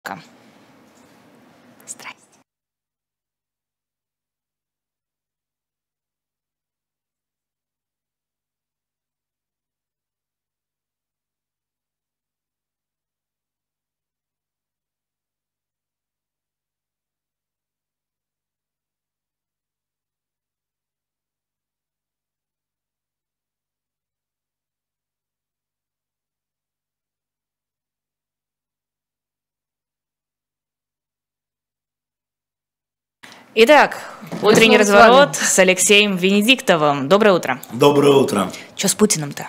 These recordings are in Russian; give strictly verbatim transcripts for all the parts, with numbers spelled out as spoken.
Здрасте. Итак, утренний разворот с Алексеем Венедиктовым. Доброе утро. Доброе утро. Что с Путиным-то?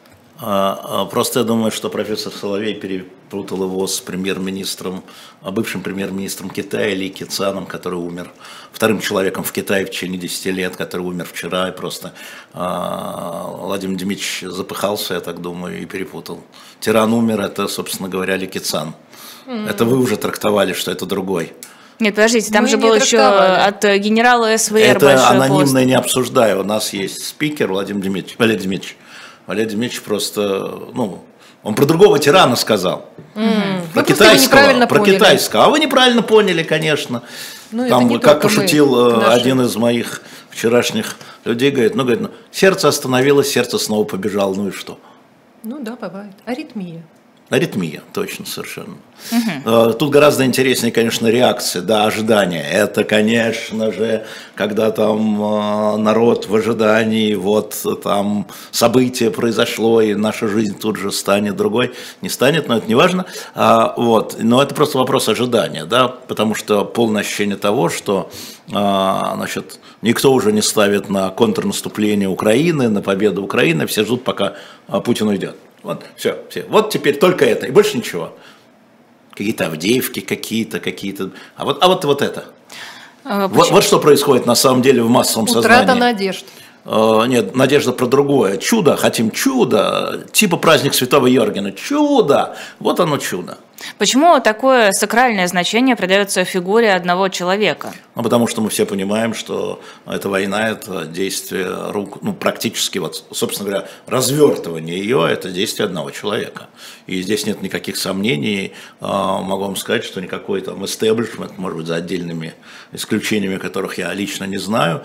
А, просто я думаю, что профессор Соловей перепутал его с премьер-министром, бывшим премьер-министром Китая Ли Кэцяном, который умер, вторым человеком в Китае в течение десяти лет, который умер вчера, и просто а, Владимир Дмитриевич запыхался, я так думаю, и перепутал. Тиран умер, это, собственно говоря, Ли Кэцян. Mm. Это вы уже трактовали, что это другой. Нет, подождите, там Мы же был еще от генерала СВР это большой пост. Это анонимно не обсуждаю. У нас есть спикер Владимир Дмитриевич, Валерий Дмитриевич. Валерий Дмитриевич просто, ну, он про другого тирана сказал. Mm. Про вы китайского, про поняли. китайского. А вы неправильно поняли, конечно. Ну, там, как пошутил мы, один наши. из моих вчерашних людей, говорит, ну, говорит, ну, сердце остановилось, сердце снова побежало, ну и что? Ну да, бывает. Аритмия. Аритмия, точно, совершенно. Угу. Тут гораздо интереснее, конечно, реакция, да, ожидания. Это, конечно же, когда там народ в ожидании, вот там событие произошло, и наша жизнь тут же станет другой. Не станет, но это не важно. Вот. Но это просто вопрос ожидания, да, потому что полное ощущение того, что значит, никто уже не ставит на контрнаступление Украины, на победу Украины, все ждут, пока Путин уйдет. Вот, все, все. Вот теперь только это, и больше ничего. Какие-то Авдеевки, какие-то, какие-то. А вот, а вот, вот это. А, вот, вот что происходит на самом деле в массовом Утрата сознании. Утрата надежд. Uh, нет, надежда про другое. Чудо, хотим чудо, типа праздник Святого Йоргена. Чудо, вот оно чудо. Почему такое сакральное значение придается фигуре одного человека? Ну, потому что мы все понимаем, что эта война, это действие рук, ну, практически, вот, собственно говоря, развертывание ее, это действие одного человека. И здесь нет никаких сомнений. Могу вам сказать, что никакой там эстеблишмент, может быть, за отдельными исключениями, которых я лично не знаю,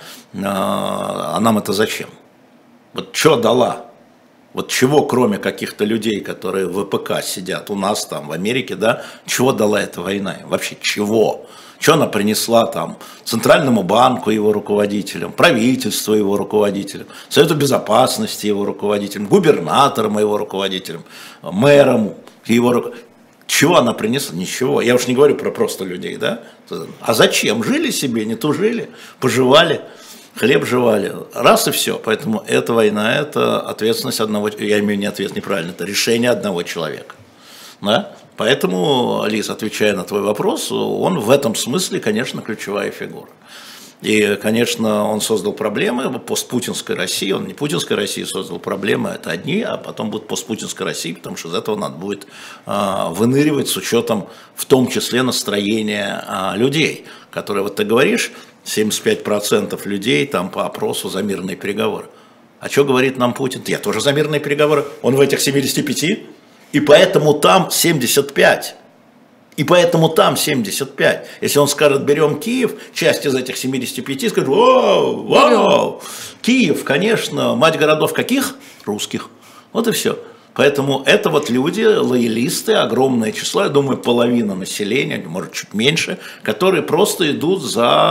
а нам это зачем? Вот что дала? Вот чего, кроме каких-то людей, которые в ВПК сидят у нас там, в Америке, да, чего дала эта война? Вообще чего? Что она принесла там Центральному банку, его руководителям, правительству, его руководителям, Совету Безопасности, его руководителям, губернаторам, его руководителям, мэрам, его руководителям? Чего она принесла? Ничего. Я уж не говорю про просто людей, да? А зачем? Жили себе, не тужили, поживали. Хлеб жевали, раз и все. Поэтому эта война, это ответственность одного, я имею не ответ, неправильно, это решение одного человека. Да? Поэтому, Лиз, отвечая на твой вопрос, он в этом смысле, конечно, ключевая фигура. И, конечно, он создал проблемы постпутинской России, он не путинской России создал проблемы, это одни, а потом будет постпутинской России, потому что из этого надо будет а, выныривать с учетом в том числе настроения а, людей, которые, вот ты говоришь, семьдесят пять процентов людей там по опросу за мирные переговоры. А что говорит нам Путин? Я тоже за мирные переговоры, он в этих семидесяти пяти, и поэтому там семьдесят пять. И поэтому там семьдесят пять. Если он скажет, берем Киев, часть из этих семидесяти пяти скажет, вау, вау. Киев, конечно, мать городов каких? Русских. Вот и все. Поэтому это вот люди, лоялисты, огромное число, я думаю, половина населения, может чуть меньше, которые просто идут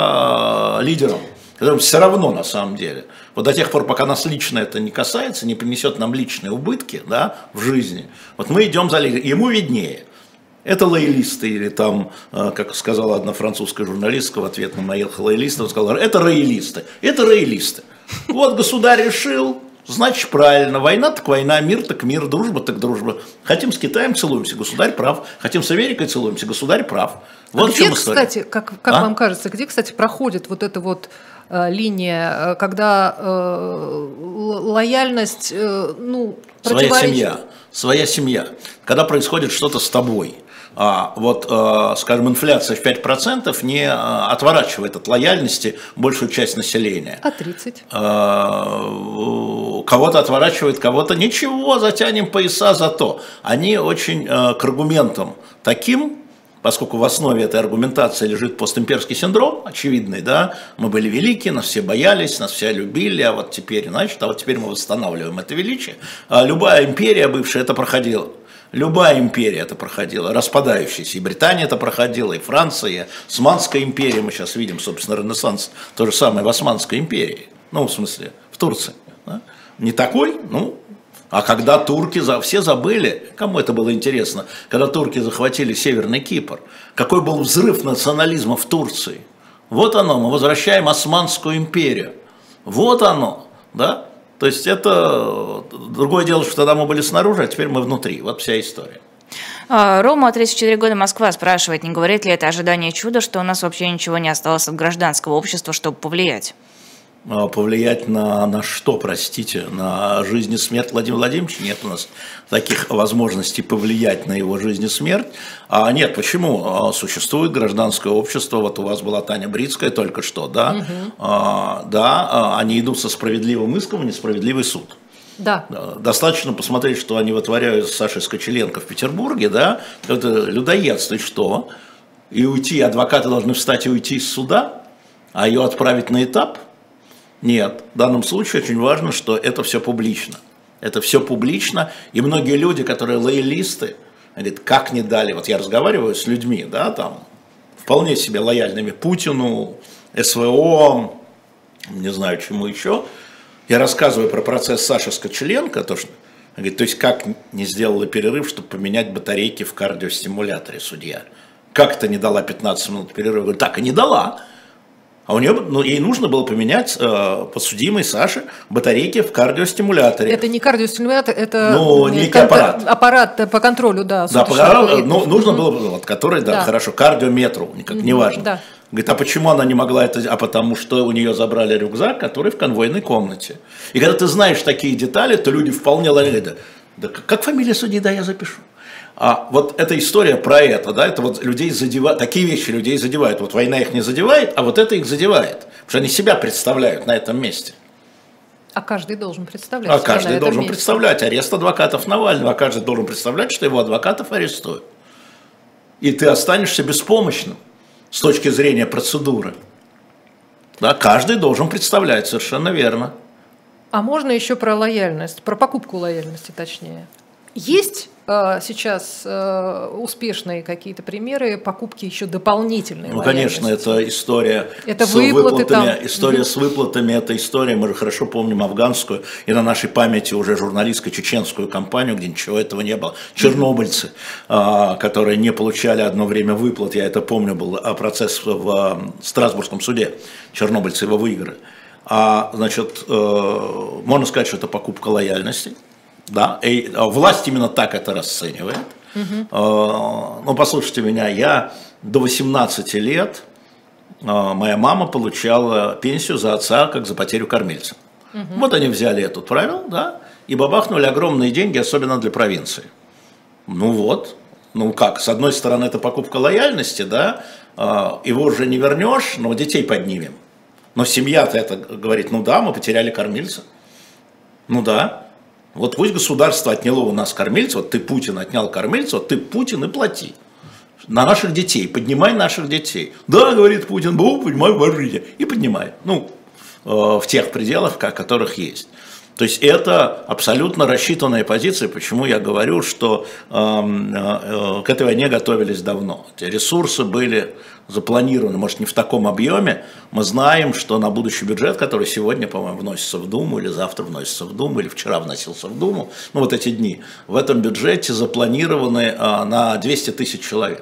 за лидером. Которым все равно на самом деле. Вот до тех пор, пока нас лично это не касается, не принесет нам личные убытки, да, в жизни, вот мы идем за лидером. Ему виднее. Это лоялисты, или там, как сказала одна французская журналистка в ответ на моих лоялистов, сказала, это роялисты, это роялисты. Вот государь решил, значит правильно, война так война, мир так мир, дружба так дружба. Хотим с Китаем целуемся, государь прав, хотим с Америкой целуемся, государь прав. Вот а где, кстати, как, как а? вам кажется, где, кстати, проходит вот эта вот э, линия, когда э, лояльность, э, ну, противоречит? Своя семья, своя семья. Когда происходит что-то с тобой, а, вот, э, скажем, инфляция в пять процентов не э, отворачивает от лояльности большую часть населения. А тридцать? Э, кого-то отворачивает, кого-то ничего, затянем пояса зато. Они очень э, к аргументам таким, поскольку в основе этой аргументации лежит постимперский синдром, очевидный, да, мы были велики, нас все боялись, нас все любили, а вот теперь, значит, а вот теперь мы восстанавливаем это величие. А любая империя бывшая это проходила. Любая империя это проходила, распадающаяся. И Британия это проходила, и Франция, и Османская империя. Мы сейчас видим, собственно, Ренессанс, то же самое в Османской империи. Ну, в смысле, в Турции. Да? Не такой, ну, а когда турки, все забыли, кому это было интересно, когда турки захватили Северный Кипр, какой был взрыв национализма в Турции. Вот оно, мы возвращаем Османскую империю. Вот оно, да? То есть это другое дело, что тогда мы были снаружи, а теперь мы внутри. Вот вся история. Рома, тридцать четыре года, Москва, спрашивает, не говорит ли это ожидание чуда, что у нас вообще ничего не осталось от гражданского общества, чтобы повлиять? Повлиять на, на что, простите, на жизнь и смерть Владимира Владимировича? Нет у нас таких возможностей повлиять на его жизнь и смерть. А нет, почему? Существует гражданское общество, вот у вас была Таня Брицкая только что, да? Угу. А, да, они идут со справедливым иском в несправедливый суд. Да. Достаточно посмотреть, что они вытворяют с Сашей Скочеленко в Петербурге, да? Это людоедство, и что? И уйти, адвокаты должны встать и уйти из суда, а ее отправить на этап? Нет, в данном случае очень важно, что это все публично. Это все публично, и многие люди, которые лоялисты, говорят, как не дали, вот я разговариваю с людьми, да, там, вполне себе лояльными Путину, СВО, не знаю, чему еще, я рассказываю про процесс Саши Скочеленко, то, что, говорит, то есть как не сделала перерыв, чтобы поменять батарейки в кардиостимуляторе судья, как это не дала пятнадцать минут перерыва, говорю, так и не дала. А у нее, ну, ей нужно было поменять э, подсудимой Саше батарейки в кардиостимуляторе. Это не кардиостимулятор, это ну, некий кон- аппарат. Аппарат по контролю, да. Да, аппарат, ну, нужно было, вот, который, да, да, хорошо, кардиометру, никак, не важно. Да. Говорит, а почему она не могла это, а потому что у нее забрали рюкзак, который в конвойной комнате. И когда ты знаешь такие детали, то люди вполне лояльны. Да, да как фамилия судьи, да, я запишу. А вот эта история про это, да, это вот людей задевает, такие вещи людей задевают. Вот война их не задевает, а вот это их задевает. Потому что они себя представляют на этом месте. А каждый должен представлять. А каждый должен месте. представлять арест адвокатов Навального, а каждый должен представлять, что его адвокатов арестуют. И ты останешься беспомощным с точки зрения процедуры. Да, каждый должен представлять, совершенно верно. А можно еще про лояльность, про покупку лояльности точнее. Есть э, сейчас э, успешные какие-то примеры покупки еще дополнительной Ну, лояльности? конечно, это история это с выплаты, выплатами. там. История с выплатами, это история, мы же хорошо помним афганскую, и на нашей памяти уже журналистско-чеченскую кампанию, где ничего этого не было. Чернобыльцы, э, которые не получали одно время выплат, я это помню, был процесс в Страсбургском суде, чернобыльцы его выиграли. А, значит, э, можно сказать, что это покупка лояльности. Да, и власть именно так это расценивает. Uh-huh. Э, ну, послушайте меня, я до восемнадцати лет, э, моя мама получала пенсию за отца, как за потерю кормильца. Uh-huh. Вот они взяли это правило, да, и бабахнули огромные деньги, особенно для провинции. Ну вот, ну как, с одной стороны это покупка лояльности, да, э, его уже не вернешь, но детей поднимем. Но семья-то это говорит, ну да, мы потеряли кормильца. Ну да. Вот пусть государство отняло у нас кормильца, вот ты, Путин, отнял кормильца, вот ты, Путин, и плати. На наших детей, поднимай наших детей. Да, говорит Путин, бу, поднимай ваших детей. И поднимай. Ну, э, в тех пределах, в которых есть. То есть это абсолютно рассчитанная позиция, почему я говорю, что э, э, к этой войне готовились давно. Эти ресурсы были запланированы, может, не в таком объеме. Мы знаем, что на будущий бюджет, который сегодня, по-моему, вносится в Думу, или завтра вносится в Думу, или вчера вносился в Думу, ну вот эти дни, в этом бюджете запланированы э, на двести тысяч человек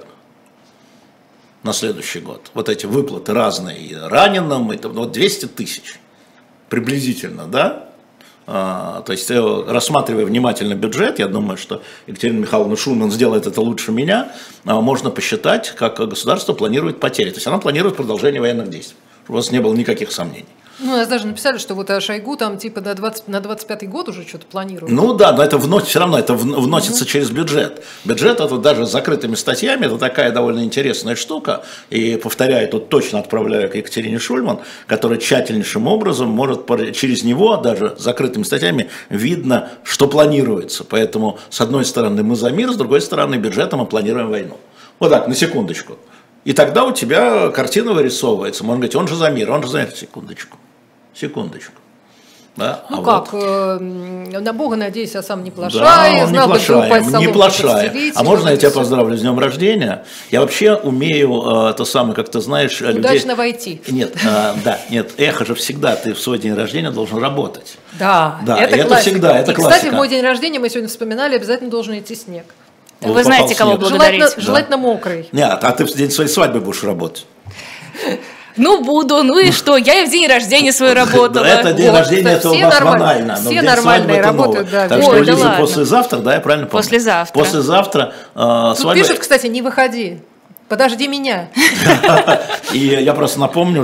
на следующий год. Вот эти выплаты разные, и раненым, и, вот двести тысяч приблизительно, да? А, то есть, рассматривая внимательно бюджет, я думаю, что Екатерина Михайловна Шульман сделает это лучше меня, а, можно посчитать, как государство планирует потери. То есть, она планирует продолжение военных действий, чтобы у вас не было никаких сомнений. Ну, нас даже написали, что вот Шойгу там типа на, двадцать, на двадцать пятый год уже что-то планируют. Ну да, но это вносит, все равно это вносится mm-hmm. через бюджет. Бюджет это даже с закрытыми статьями, это такая довольно интересная штука. И повторяю, тут точно отправляю к Екатерине Шульман, которая тщательнейшим образом может через него, даже с закрытыми статьями, видно, что планируется. Поэтому, с одной стороны, мы за мир, с другой стороны, бюджетом мы планируем войну. Вот так, на секундочку. И тогда у тебя картина вырисовывается. Можно говорить, он же за мир, он же за мир. Секундочку, секундочку. Да? Ну а как, вот. э, на Бога надеюсь, а сам не плашай, Да, знал бы, что упасть не плашай. А можно я тебя все. поздравлю с днем рождения? Я вообще умею, э, то самое, как ты знаешь, Удачно людей... войти. Нет, э, да, нет, эхо же всегда, ты в свой день рождения должен работать. Да, Да, это, это классика. всегда, это И, кстати, классика. в мой день рождения, мы сегодня вспоминали, обязательно должен идти снег. Вы Вот знаете, попал кого снег. благодарить. Желательно, Да. желательно мокрый. Нет, а ты в день своей свадьбы будешь работать. Ну, буду, ну и что? Я и в день рождения свою работала. Да, это день Вот, рождения, это у все нас нормально. банально. Но Все в день нормальные свадьбы это работают, новое. да. Так Ой, что да Лиза, ладно. послезавтра, да, я правильно помню? Послезавтра. Послезавтра э, Тут свадьба. пишут, кстати, не выходи. Подожди меня. И я просто напомню,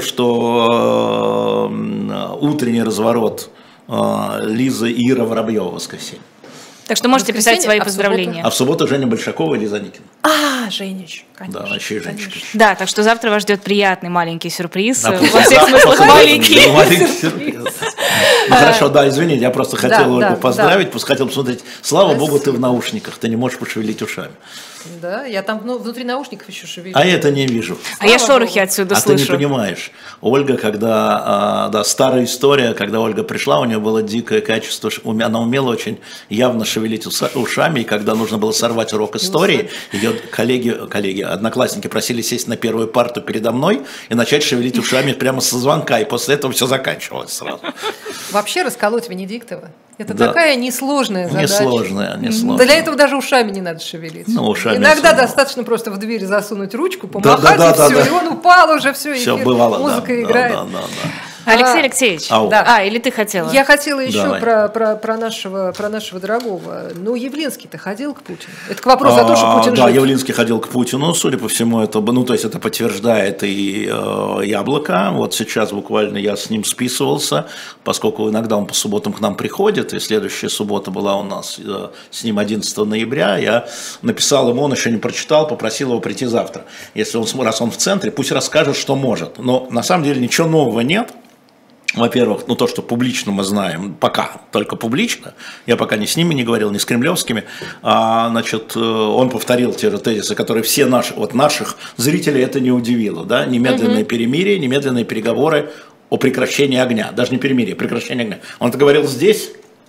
что э, утренний разворот э, Лизы и Ира Воробьева в воскресенье. Так что можете писать Воскресенье, свои а в поздравления. А в субботу Женя Большакова и Лиза Никина. А, Женич, конечно. Да, вообще Женечка. конечно. Да, так что завтра вас ждет приятный маленький сюрприз. А Во послезавтра- всех смыслах послезавтра- маленький. Да, маленький сюрприз. Ну хорошо, да, извините, я просто хотел Да, Ольгу да, поздравить, просто хотел посмотреть. Слава Спасибо. Богу, ты в наушниках, ты не можешь пошевелить ушами. Да, я там ну, внутри наушников еще шевелю. А я это не вижу. А я Слава шорохи Богу. отсюда А ты не слышу. понимаешь, Ольга, когда, а, да, старая история, когда Ольга пришла, у нее было дикое качество, ш- уме- она умела очень явно шевелить уса- ушами, и когда нужно было сорвать урок истории, ее коллеги, коллеги, одноклассники просили сесть на первую парту передо мной и начать шевелить ушами прямо со звонка, и после этого все заканчивалось сразу. Вообще расколоть Венедиктова. Это Да. такая несложная задача. Несложно, несложно. Для этого даже ушами не надо шевелить. Ну, ушами Иногда особенно. достаточно просто в дверь засунуть ручку, Да, помахать, да, и да, все, да. и он упал уже, все, Все эфир, бывало, да, музыка да, играет. да, да, да. Алексей А, Алексеевич. ау. Да. А, или ты хотела? Я хотела еще Давай. про, про, про, нашего, про нашего дорогого. Ну, Явлинский-то ходил к Путину. Это к вопросу о том, что А, Путин Да, жив. Явлинский ходил к Путину, судя по всему, это, ну, то есть это подтверждает и э, Яблоко. Вот сейчас буквально я с ним списывался, поскольку иногда он по субботам к нам приходит, и следующая суббота была у нас э, с ним одиннадцатого ноября. Я написал ему, он еще не прочитал, попросил его прийти завтра. Если он, см- раз он в центре, пусть расскажет, что может. Но на самом деле ничего нового нет. Во-первых, ну то, что публично мы знаем, пока только публично, я пока ни с ними не говорил, ни с кремлевскими, а, значит, э, он повторил те же тезисы, которые все наши, вот наших зрителей это не удивило, да, немедленное перемирие, немедленные переговоры о прекращении огня, даже не перемирие, прекращение огня. Он это говорил здесь.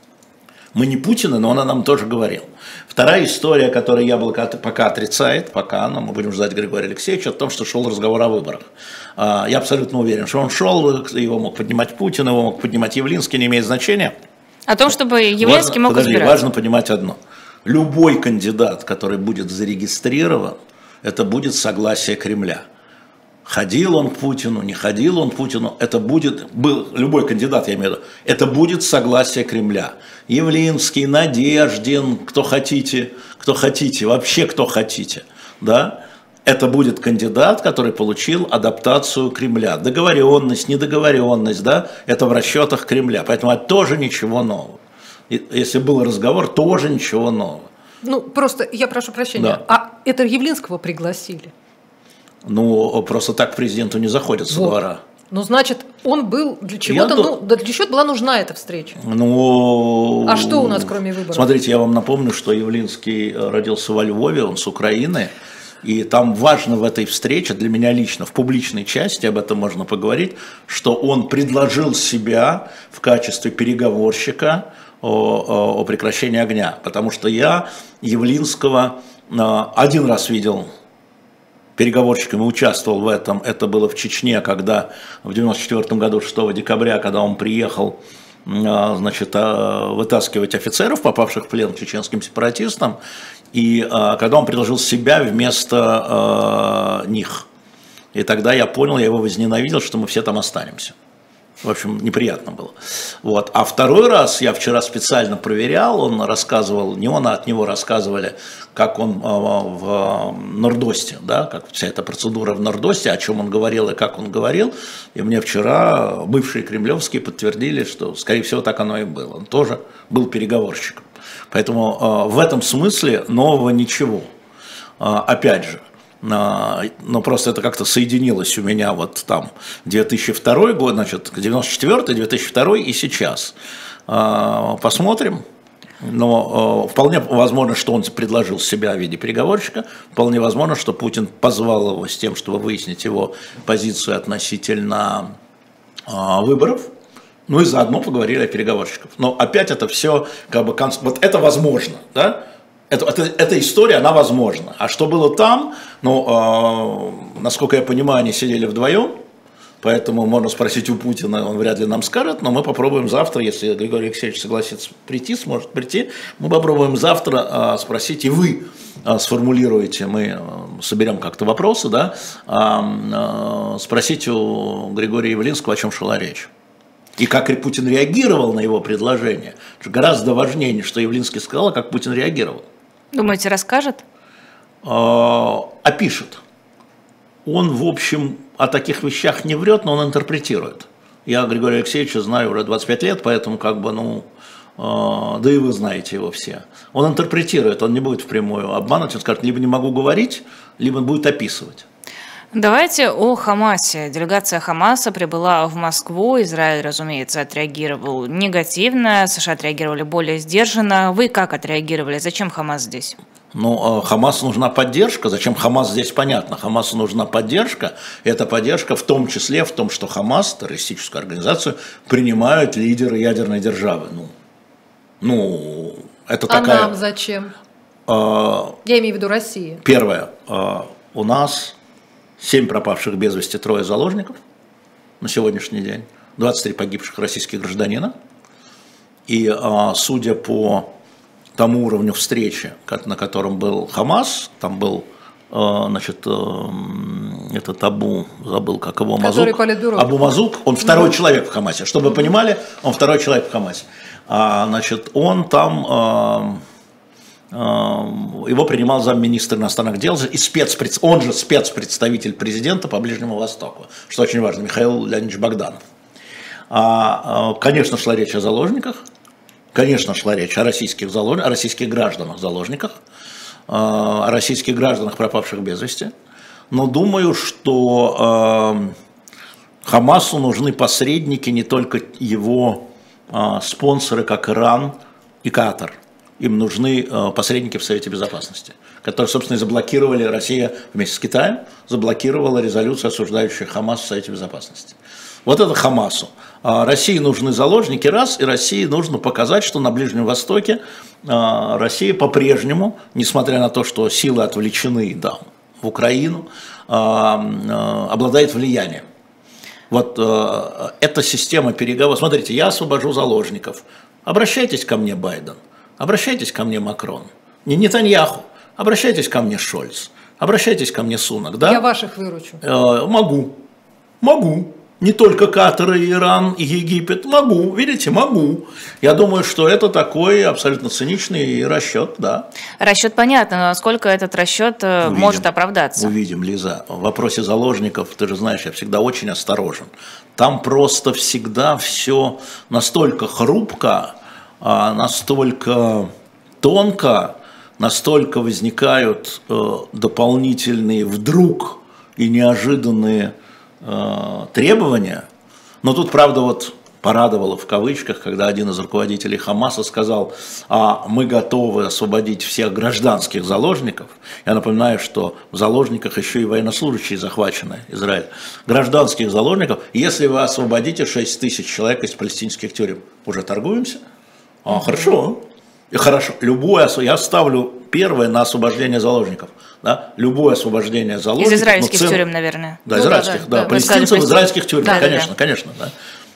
Мы не Путина, но он нам тоже говорил. Вторая история, которую Яблоко пока отрицает, пока, но мы будем ждать Григория Алексеевича, о том, что шел разговор о выборах. Я абсолютно уверен, что он шел, его мог поднимать Путин, его мог поднимать Явлинский, не имеет значения. О том, чтобы Явлинский Важно- мог подожди, избираться. важно понимать одно. Любой кандидат, который будет зарегистрирован, это будет согласие Кремля. Ходил он к Путину, не ходил он к Путину, это будет, был любой кандидат, я имею в виду, это будет согласие Кремля. Явлинский, Надеждин, кто хотите, кто хотите, вообще кто хотите, да, это будет кандидат, который получил адаптацию Кремля. Договоренность, недоговоренность, да, это в расчетах Кремля, поэтому это тоже ничего нового. И если был разговор, тоже ничего нового. Ну, просто, я прошу прощения, Да. а это Явлинского пригласили? Ну, просто так президенту не заходят со Вот. двора. Ну, значит, он был для чего-то, ду- ну, да, для чего-то была нужна эта встреча. Ну, А что у нас, кроме выборов? Смотрите, я вам напомню, что Явлинский э, родился во Львове, он с Украины, и там важно в этой встрече, для меня лично, в публичной части, об этом можно поговорить, что он предложил себя в качестве переговорщика о, о- о прекращении огня, потому что я Явлинского э, один раз видел переговорщиком и участвовал в этом. Это было в Чечне, когда в девяносто четвёртом году, шестого декабря, когда он приехал, а, значит, а, вытаскивать офицеров, попавших в плен чеченским сепаратистам, и а, когда он предложил себя вместо а, них. И тогда я понял, я его возненавидел, что мы все там останемся. В общем, неприятно было. Вот. А второй раз я вчера специально проверял, он рассказывал, не он, а от него рассказывали, как он а, в Нордосте, да, как вся эта процедура в Нордосте, о чем он говорил и как он говорил. И мне вчера бывшие кремлевские подтвердили, что, скорее всего, так оно и было. Он тоже был переговорщиком. Поэтому а, в этом смысле нового ничего. А, опять же, но просто это как-то соединилось у меня вот там две тысячи второй год, значит, девяносто четвёртый, две тысячи второй и сейчас. Посмотрим. Но э, вполне возможно, что он предложил себя в виде переговорщика, вполне возможно, что Путин позвал его с тем, чтобы выяснить его позицию относительно э, выборов, ну и заодно поговорили о переговорщиках. Но опять это все, как бы, вот это возможно, да? Это, это, эта история, она возможна. А что было там, ну, э, насколько я понимаю, они сидели вдвоем, поэтому можно спросить у Путина, он вряд ли нам скажет, но мы попробуем завтра, если Григорий Алексеевич согласится прийти, сможет прийти, мы попробуем завтра э, спросить, и вы э, сформулируете, мы э, соберем как-то вопросы, да, э, э, спросить у Григория Явлинского, о чем шла речь. И как Путин реагировал на его предложение. Гораздо важнее, что Явлинский сказал, а как Путин реагировал. Думаете, расскажет? Опишет. Он, в общем, о таких вещах не врет, но он интерпретирует. Я Григория Алексеевича знаю уже двадцать пять лет, поэтому как бы, ну, да и вы знаете его все. Он интерпретирует, он не будет впрямую обманывать, он скажет, либо не могу говорить, либо будет описывать. Давайте о Хамасе. Делегация Хамаса прибыла в Москву. Израиль, разумеется, отреагировал негативно. США отреагировали более сдержанно. Вы как отреагировали? Зачем Хамас здесь? Ну, Хамасу нужна поддержка. Зачем Хамас здесь, понятно. Хамасу нужна поддержка. И эта поддержка в том числе в том, что Хамас, террористическую организацию, принимают лидеры ядерной державы. Ну, ну это а такая... нам зачем? А... Я имею в виду Россию. Первое. А, у нас... семь пропавших без вести, трое заложников на сегодняшний день, двадцать три погибших российских гражданина. И а, судя по тому уровню встречи, на котором был Хамас, там был, а, значит, а, этот Абу, забыл, как его, Мазук. Абу Мазук, он второй mm-hmm. человек в Хамасе. Чтобы вы понимали, он второй человек в Хамасе. А, значит, он там... А, его принимал замминистра иностранных дел, и спецпред... он же спецпредставитель президента по Ближнему Востоку, что очень важно, Михаил Леонидович Богданов. Конечно, шла речь о заложниках, конечно, шла речь о российских, залож... о российских гражданах-заложниках, о российских гражданах, пропавших без вести, но думаю, что Хамасу нужны посредники, не только его спонсоры, как Иран и Катар. Им нужны посредники в Совете Безопасности, которые, собственно, и заблокировали, Россия вместе с Китаем заблокировала резолюцию, осуждающую Хамас в Совете Безопасности. Вот это Хамасу. России нужны заложники, раз, и России нужно показать, что на Ближнем Востоке Россия по-прежнему, несмотря на то, что силы отвлечены, да, в Украину, обладает влиянием. Вот эта система переговоров. Смотрите, я освобожу заложников. Обращайтесь ко мне, Байден. Обращайтесь ко мне, Макрон. Не Нетаньяху. Обращайтесь ко мне, Шольц. Обращайтесь ко мне, Сунак. Да? Я ваших выручу. Э, могу. Могу. Не только Катар, и Иран, и Египет. Могу. Видите, могу. Я думаю, что это такой абсолютно циничный расчет, да. Расчет понятно, но насколько этот расчет увидим, может оправдаться? Увидим, Лиза. В вопросе заложников, ты же знаешь, я всегда очень осторожен. Там просто всегда все настолько хрупко, настолько тонко, настолько возникают э, дополнительные вдруг и неожиданные э, требования. Но тут, правда, вот порадовало в кавычках, когда один из руководителей Хамаса сказал, а мы готовы освободить всех гражданских заложников. Я напоминаю, что в заложниках еще и военнослужащие захвачены Израиль. Гражданских заложников, если вы освободите шесть тысяч человек из палестинских тюрем, уже торгуемся? А, хорошо. И хорошо. Любое, я ставлю первое на освобождение заложников. Да? Любое освобождение заложников. Из израильских цен... тюрем, наверное. Да, ну, израильских, да. да. да. Палестинцев в израильских тюрьмах, да, конечно, да, да. конечно. Да.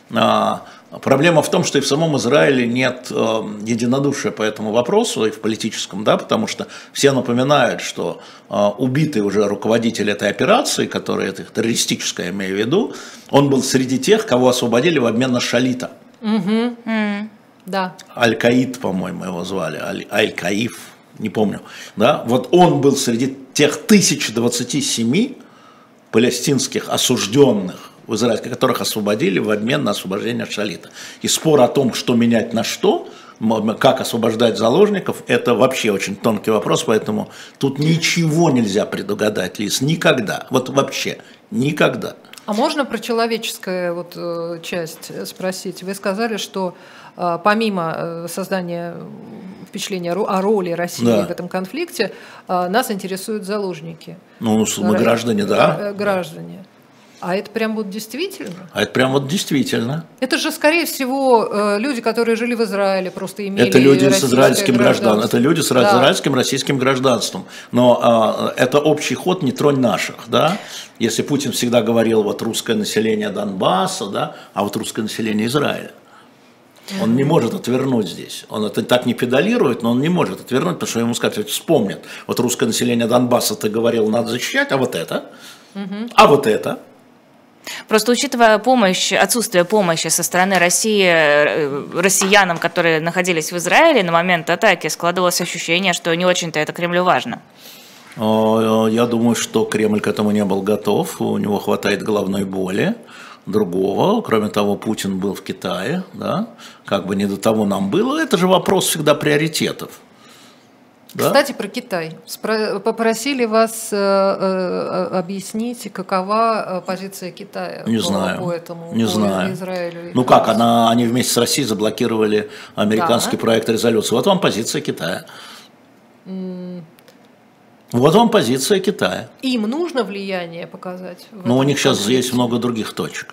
А, проблема в том, что и в самом Израиле нет э, единодушия по этому вопросу, и в политическом, да, потому что все напоминают, что э, убитый уже руководитель этой операции, которая это террористическая, я имею в виду, он был среди тех, кого освободили в обмен на шалита. Угу. Mm. Да. Аль-Каид, по-моему, его звали, Аль-Каиф, не помню. Да? Вот он был среди тех тысячи двадцати семи палестинских осужденных в Израиле, которых освободили в обмен на освобождение шалита. И спор о том, что менять на что, как освобождать заложников, это вообще очень тонкий вопрос, поэтому тут ничего нельзя предугадать, Лиз, никогда, вот вообще никогда. А можно про человеческую вот, э, часть спросить? Вы сказали, что э, помимо э, создания впечатления о роли России да. в этом конфликте, э, нас интересуют заложники. Ну, мы да, граждане, да. Граждане. А это прям вот действительно? А это прям вот действительно. Это же, скорее всего, люди, которые жили в Израиле, просто имели это люди с израильским гражданством. Это люди с да. израильским российским гражданством. Но а, это общий ход «не тронь наших». Да? Если Путин всегда говорил, вот русское население Донбасса, да, а вот русское население Израиля. Он не может отвернуть здесь. Он это так не педалирует, но он не может отвернуть, потому что ему скажут, вспомнят. Вот русское население Донбасса ты говорил, надо защищать, а вот это, угу. а вот это. Просто учитывая помощь, отсутствие помощи со стороны России россиянам, которые находились в Израиле на момент атаки, складывалось ощущение, что не очень-то это Кремлю важно. Я думаю, что Кремль к этому не был готов, у него хватает головной боли. Другого, кроме того, Путин был в Китае, да, как бы не до того нам было, это же вопрос всегда приоритетов. Да? Кстати, про Китай. Спро- попросили вас э, э, объяснить, какова позиция Китая не по, знаю, по этому не по знаю. Израилю. Ну как, она, они вместе с Россией заблокировали американский да. проект резолюции. Вот вам позиция Китая. Mm. Вот вам позиция Китая. Им нужно влияние показать? Но у них сейчас конфликте? Есть много других точек.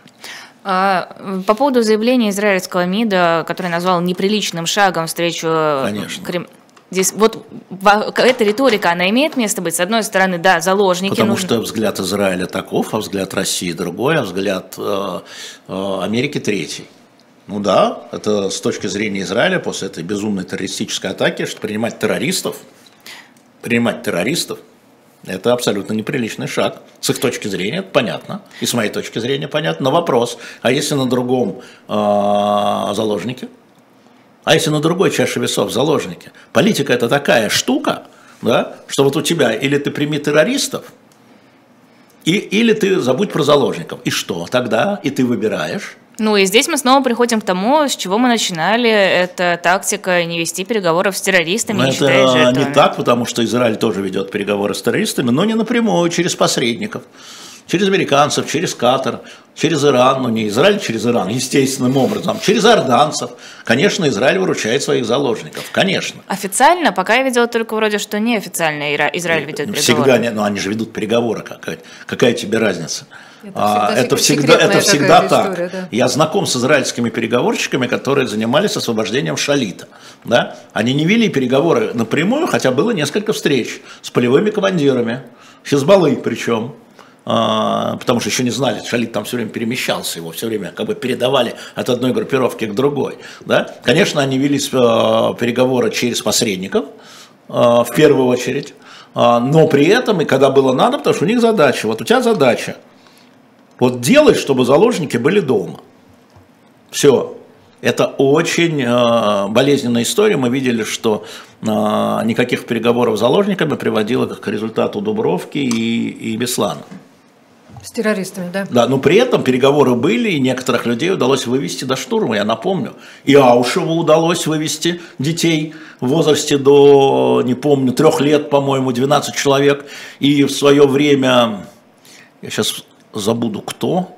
А, по поводу заявления израильского МИДа, который назвал неприличным шагом встречу Крем... Здесь вот эта риторика, она имеет место быть? С одной стороны, да, заложники. Потому нужны... что взгляд Израиля таков, а взгляд России другой, а взгляд э, э, Америки третий. Ну да, это с точки зрения Израиля после этой безумной террористической атаки, что принимать террористов, принимать террористов, это абсолютно неприличный шаг. С их точки зрения это понятно, и с моей точки зрения понятно. Но вопрос, а если на другом э, заложнике? А если на другой чаше весов заложники? Политика это такая штука, да, что вот у тебя или ты прими террористов, и, или ты забудь про заложников. И что тогда? И ты выбираешь. Ну и здесь мы снова приходим к тому, с чего мы начинали. Это тактика не вести переговоров с террористами, но не это считая жертвами. Не так, потому что Израиль тоже ведет переговоры с террористами, но не напрямую, через посредников. Через американцев, через Катар, через Иран, ну не Израиль через Иран, естественным образом, через иорданцев. Конечно, Израиль выручает своих заложников, конечно. Официально? Пока я видела только вроде, что неофициально Израиль ведет переговоры. Всегда, не, ну они же ведут переговоры, какая, какая тебе разница? Это всегда, а, это всегда, это всегда так. История, да. Я знаком с израильскими переговорщиками, которые занимались освобождением шалита. Да? Они не вели переговоры напрямую, хотя было несколько встреч с полевыми командирами, Хизбаллы причем. Потому что еще не знали, шалит там все время перемещался, его все время как бы передавали от одной группировки к другой. Да? Конечно, они вели переговоры через посредников, в первую очередь, но при этом, и когда было надо, потому что у них задача, вот у тебя задача, вот делай, чтобы заложники были дома. Все. Это очень болезненная история. Мы видели, что никаких переговоров с заложниками приводило к результату Дубровки и, и Беслана. С террористами, да? Да, но при этом переговоры были, и некоторых людей удалось вывести до штурма, я напомню. И Аушеву удалось вывести детей в возрасте до, не помню, трех лет, по-моему, двенадцать человек. И в свое время, я сейчас забуду, кто,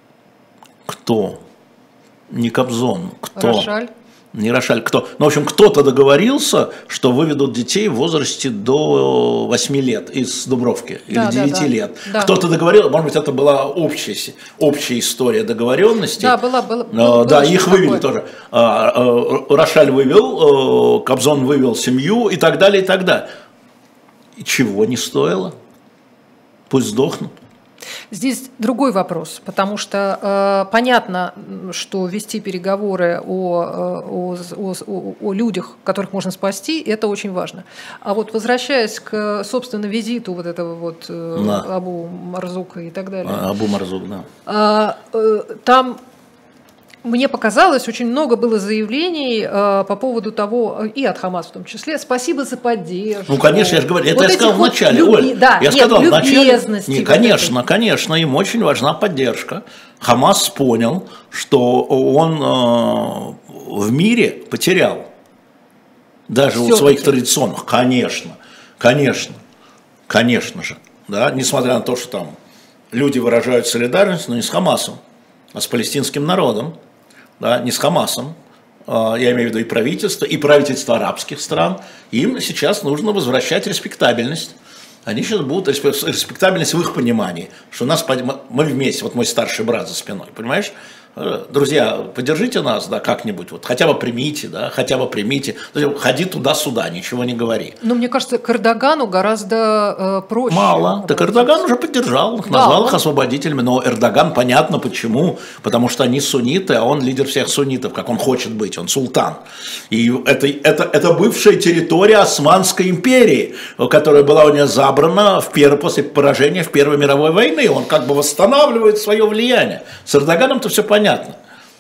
кто, не Кобзон, кто. Рошаль. Не Рошаль, кто. Ну, в общем, кто-то договорился, что выведут детей в возрасте до восьми лет из Дубровки, да, или девяти да, да. лет. Да. Кто-то договорился, может быть, это была общая, общая история договоренности. Да, была, была. Было, да, их вывели такое. Тоже. Рошаль вывел, Кобзон вывел семью и так далее, и так далее. И чего не стоило? Пусть сдохнут. Здесь другой вопрос, потому что э, понятно, что вести переговоры о, о, о, о, о людях, которых можно спасти, это очень важно. А вот возвращаясь к, собственно, визиту вот этого вот э, да. Абу Марзука и так далее. Абу Марзук, да. Э, э, там... Мне показалось, очень много было заявлений э, по поводу того, и от Хамас в том числе, спасибо за поддержку. Ну, конечно, я же говорю, это вот я сказал вот вначале, люби... Оль, да, я нет, сказал вначале, не, конечно, конечно, им очень важна поддержка. Хамас понял, что он э, в мире потерял, даже у своих традиционных, конечно, конечно, конечно же, да, несмотря на то, что там люди выражают солидарность, но не с Хамасом, а с палестинским народом, да, не с Хамасом. Я имею в виду и правительство, и правительство арабских стран. Им сейчас нужно возвращать респектабельность. Они сейчас будут респектабельность в их понимании, что нас, мы вместе, вот мой старший брат за спиной, понимаешь? Друзья, поддержите нас, да, как-нибудь, вот, хотя бы примите, да, хотя бы примите, ходи туда-сюда, ничего не говори. Но мне кажется, к Эрдогану гораздо э, проще. Мало, так Эрдоган уже поддержал их, назвал да, их он... освободителями, но Эрдоган, понятно почему, потому что они сунниты, а он лидер всех суннитов, как он хочет быть, он султан. И это, это, это бывшая территория Османской империи, которая была у него забрана в пер... после поражения в Первой мировой войны, он как бы восстанавливает свое влияние. С Эрдоганом-то все понятно. Понятно.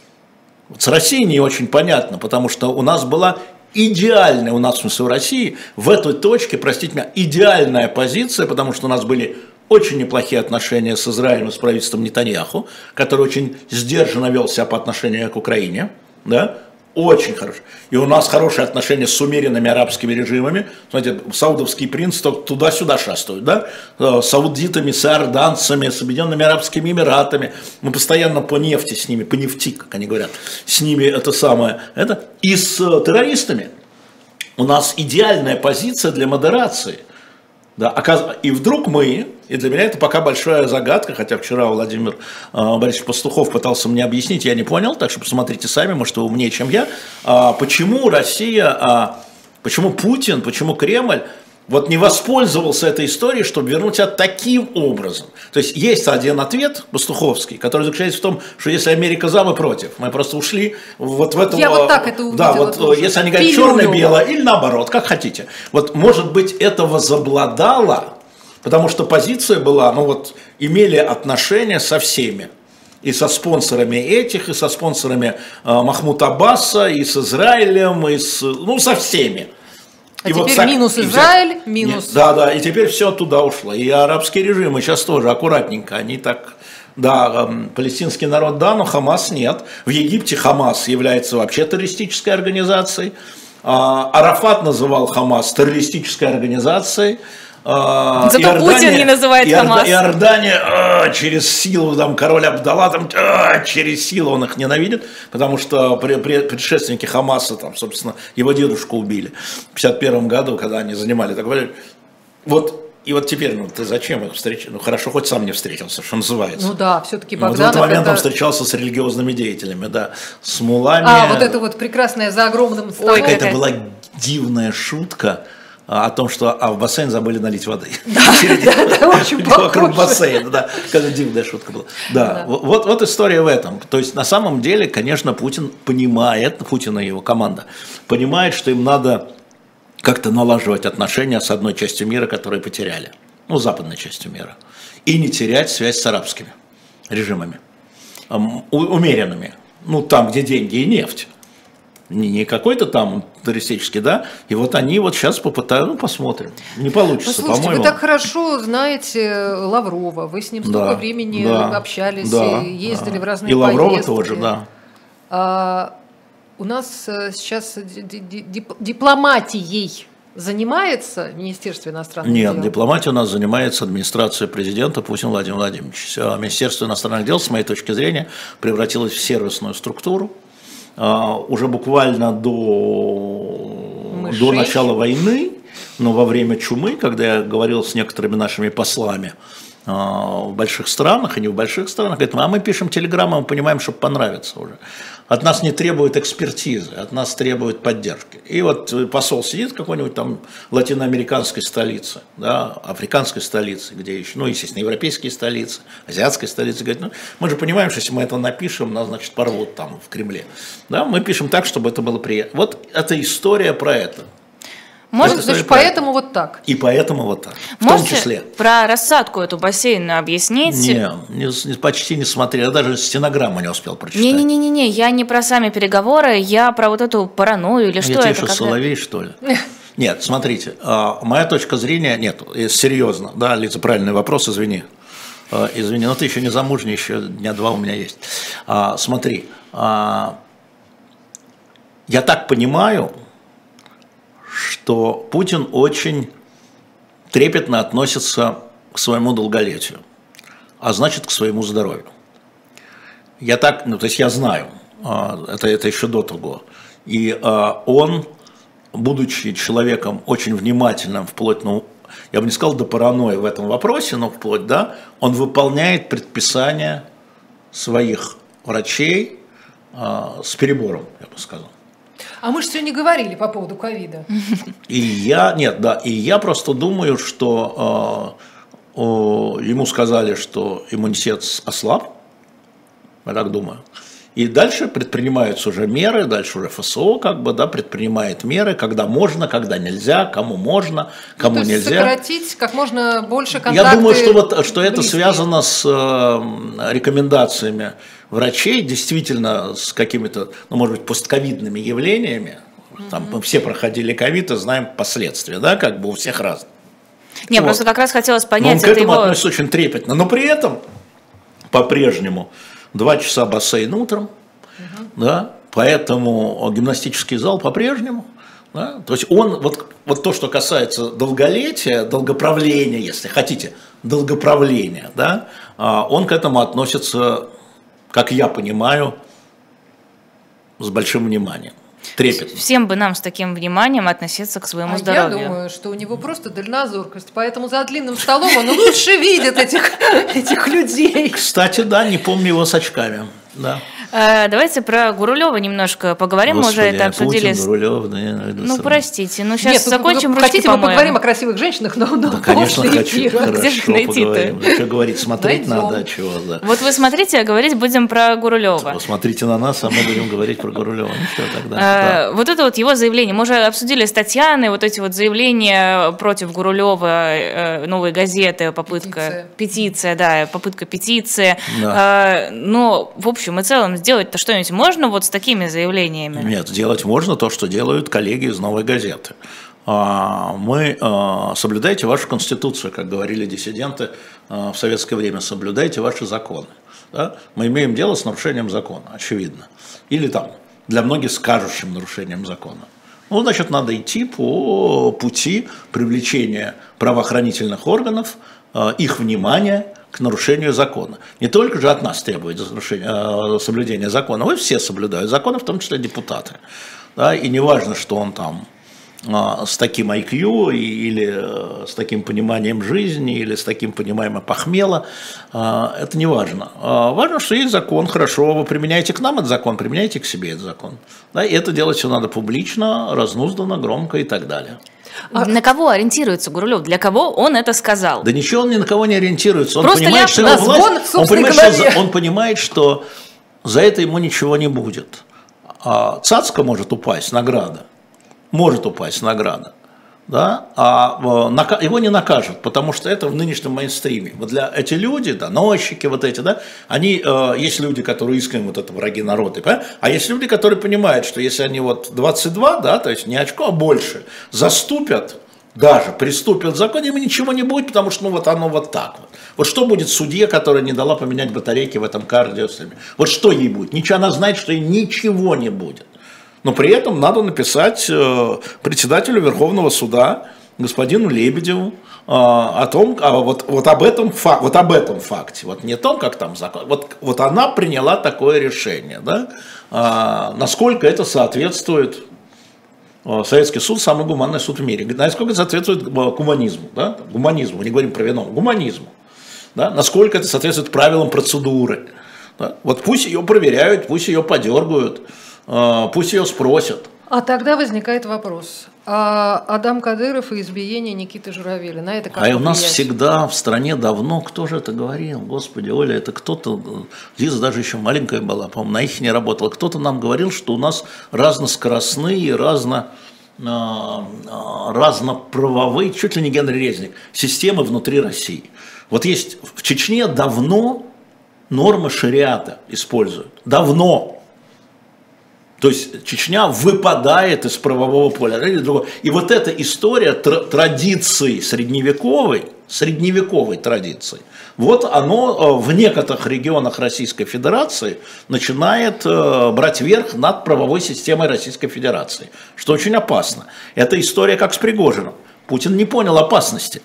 С Россией не очень понятно, потому что у нас была идеальная, у нас, в смысле, в России, в этой точке, простите меня, идеальная позиция, потому что у нас были очень неплохие отношения с Израилем, с правительством Нетаньяху, который очень сдержанно вел себя по отношению к Украине, да, очень хорошо. И у нас хорошие отношения с умеренными арабскими режимами. Смотрите, саудовский принц туда-сюда шастают, да? С саудитами, с иорданцами, с Объединенными Арабскими Эмиратами. Мы постоянно по нефти с ними, по нефти, как они говорят, с ними это самое. Это. И с террористами. У нас идеальная позиция для модерации. Да, и вдруг мы, и для меня это пока большая загадка, хотя вчера Владимир э, Борисович Пастухов пытался мне объяснить, я не понял, так что посмотрите сами, может вы умнее, чем я, а, почему Россия, а, почему Путин, почему Кремль вот не воспользовался этой историей, чтобы вернуть себя таким образом. То есть есть один ответ пастуховский, который заключается в том, что если Америка за, мы против. Мы просто ушли вот в этом... Я вот так это увидела. Да, вот тоже. Если они говорят черно-белое или наоборот, как хотите. Вот может быть это возобладало, потому что позиция была, ну вот имели отношения со всеми. И со спонсорами этих, и со спонсорами э, Махмуда Аббаса, и с Израилем, и с, ну со всеми. А и теперь вот, минус и Израиль, взять, минус... Нет, да, да, и теперь все туда ушло. И арабские режимы сейчас тоже аккуратненько, они так... Да, э, палестинский народ да, но Хамас нет. В Египте Хамас является вообще террористической организацией. А, Арафат называл Хамас террористической организацией. Зато Иордания, Путин не называет Хамас. Иордания а, через силу, там, король Абдалла, там, а, через силу он их ненавидит, потому что предшественники Хамаса, там, собственно, его дедушку убили в пятьдесят первом году, когда они занимали такой... Вот, и вот теперь, ну, ты зачем их встречаешь? Ну, хорошо, хоть сам не встретился, что называется. Ну да, все-таки Богданов... Богданов... Вот в этот момент это... он встречался с религиозными деятелями, да, с мулами. А, вот это вот прекрасное за огромным столом. Ой, какая-то была дивная шутка о том, что а в бассейн забыли налить воды. Да, это очень похоже. Вокруг бассейна, да, какая дивная шутка была. Да, вот, вот история в этом. То есть на самом деле, конечно, Путин понимает, Путин и его команда понимает, что им надо как-то налаживать отношения с одной частью мира, которую потеряли, ну, западной частью мира, и не терять связь с арабскими режимами, умеренными, ну, там, где деньги и нефть. Не, не какой-то там туристический, да, и вот они вот сейчас попытаются, ну, посмотрим, не получится, по-моему. Вы так хорошо знаете Лаврова, вы с ним столько да, времени да, общались, да, и ездили да. в разные и поездки. И Лаврова тоже, да. А, у нас сейчас дипломатией занимается Министерство иностранных Нет, дел? Нет, дипломатией у нас занимается администрация президента Путин Владимир Владимирович. Министерство иностранных дел, с моей точки зрения, превратилось в сервисную структуру. Uh, уже буквально до, до начала войны, но во время чумы, когда я говорил с некоторыми нашими послами uh, в больших странах и не в больших странах, говорит, а мы пишем телеграммы, мы понимаем, чтобы понравиться уже. От нас не требуют экспертизы, от нас требуют поддержки. И вот посол сидит в какой-нибудь там латиноамериканской столице, да, африканской столице, где еще, ну, естественно, европейские столицы, азиатской столице, говорит, ну, мы же понимаем, что если мы это напишем, нас, значит, порвут там в Кремле. Да, мы пишем так, чтобы это было приятно. Вот это история про это. Может, значит, поэтому вот так. И поэтому вот так. В Можете том числе. Про рассадку эту бассейную объяснить? Не, не, почти не смотрел. Я даже стенограмму не успел прочитать. Не-не-не, я не про сами переговоры, я про вот эту паранойю или что я это? Я тебе что, Соловей, что ли? Нет, смотрите, моя точка зрения, нет, серьезно, да, Лиза, правильный вопрос, извини. Извини, но ты еще не замужний, еще дня два у меня есть. Смотри, я так понимаю, что Путин очень трепетно относится к своему долголетию. а значит к своему здоровью. Я так, ну, то есть я знаю, это, это еще до того. И он, будучи человеком очень внимательным, вплоть, ну, я бы не сказал до паранойи в этом вопросе, но вплоть, да, он выполняет предписания своих врачей с перебором, я бы сказал. А мы же сегодня говорили по поводу ковида. И я, нет, да, и я просто думаю, что э, э, ему сказали, что иммунитет ослаб, я так думаю. И дальше предпринимаются уже меры, дальше уже ФСО как бы, да, предпринимает меры, когда можно, когда нельзя, кому можно, кому ну, то есть нельзя. Сократить как можно больше контакты. Я думаю, что, вот, что это связано с э, рекомендациями врачей, действительно с какими-то, ну, может быть, постковидными явлениями. Там мы все проходили ковид и знаем последствия, да, как бы у всех разные. Не, вот. Просто как раз хотелось понять, но он к этому его... относится очень трепетно, но при этом по-прежнему два часа бассейн утром, угу. да, поэтому гимнастический зал по-прежнему. Да, то есть он, вот, вот то, что касается долголетия, долгоправления, если хотите, долгоправления, да, он к этому относится, как я понимаю, с большим вниманием. Трепетно. Всем бы нам с таким вниманием относиться к своему а здоровью. Я думаю, что у него просто дальнозоркость, поэтому за длинным столом он лучше видит этих, этих людей. Кстати, да, не помню его с очками. Да. Давайте про Гурулева немножко поговорим. Господи, мы уже это обсудили. Путин, Гурулев, да, ну, простите, ну сейчас Нет, закончим. Вы, хотите, мы поговорим о красивых женщинах, но, но да, конечно, хочу. Где же найти-то? Что говорить, смотреть Найдем. Надо, чего, да. Вот вы смотрите, а говорить будем про Гурулева. Посмотрите на нас, а мы будем говорить про Гурулева. Ну что тогда? А, да. Вот это вот его заявление. Мы уже обсудили с Татьяной вот эти вот заявления против Гурулева, новые газеты, попытка... Петиция. Петиция, да, попытка петиции. Да. А, но, в общем и целом, сделать-то что-нибудь можно вот с такими заявлениями? Нет, сделать можно то, что делают коллеги из «Новой газеты». Мы, соблюдайте вашу конституцию, как говорили диссиденты в советское время, соблюдайте ваши законы. Да? Мы имеем дело с нарушением закона, очевидно. Или там, для многих, с кажущим нарушением закона. Ну, значит, надо идти по пути привлечения правоохранительных органов, их внимания к нарушению закона. Не только же от нас требует соблюдения закона, вы все соблюдают законы, в том числе депутаты. Да, и не важно, что он там с таким ай кью или с таким пониманием жизни, или с таким пониманием похмела, это не важно. Важно, что есть закон, хорошо, вы применяете к нам этот закон, применяете к себе этот закон. Да, и это делать все надо публично, разнузданно, громко и так далее. А на кого ориентируется Гурулев? Для кого он это сказал? Да ничего он ни на кого не ориентируется. Он Просто понимает, что его власть, он, понимает, что, он понимает, что за это ему ничего не будет. А цацка может упасть, награда. Может упасть награда. Да? А его не накажут, потому что это в нынешнем мейнстриме. Вот для эти люди, доносчики вот эти, да, они, э, есть люди, которые искренне вот это враги народа, понимаете? А есть люди, которые понимают, что если они вот двадцать два, да, то есть не очко, а больше, заступят, даже приступят к закону, им ничего не будет, потому что ну вот оно вот так вот. Вот что будет судье, которая не дала поменять батарейки в этом кардиослеме? Вот что ей будет? Ничего, она знает, что ей ничего не будет. Но при этом надо написать э, председателю Верховного суда, господину Лебедеву, э, о том, а вот, вот, об этом, вот об этом факте, вот не том, как там закон, вот, вот она приняла такое решение, да, э, насколько это соответствует, э, Советский суд, самый гуманный суд в мире, насколько это соответствует гуманизму, да, гуманизму, мы не говорим про вино, гуманизму, да, насколько это соответствует правилам процедуры, да, вот пусть ее проверяют, пусть ее подергают, пусть ее спросят. А тогда возникает вопрос. А Адам Кадыров и избиение Никиты Журавеля, на это как А у нас всегда в стране давно, кто же это говорил? Господи, Оля, это кто-то, Лиза даже еще маленькая была, по-моему, на их не работала. Кто-то нам говорил, что у нас разноскоростные, разно, разноправовые, чуть ли не Генри Резник, системы внутри России. Вот есть в Чечне давно нормы шариата используют. Давно. То есть Чечня выпадает из правового поля. И вот эта история традиции средневековой, средневековой традиции, вот оно в некоторых регионах Российской Федерации начинает брать верх над правовой системой Российской Федерации, что очень опасно. Это история как с Пригожиным. Путин не понял опасности.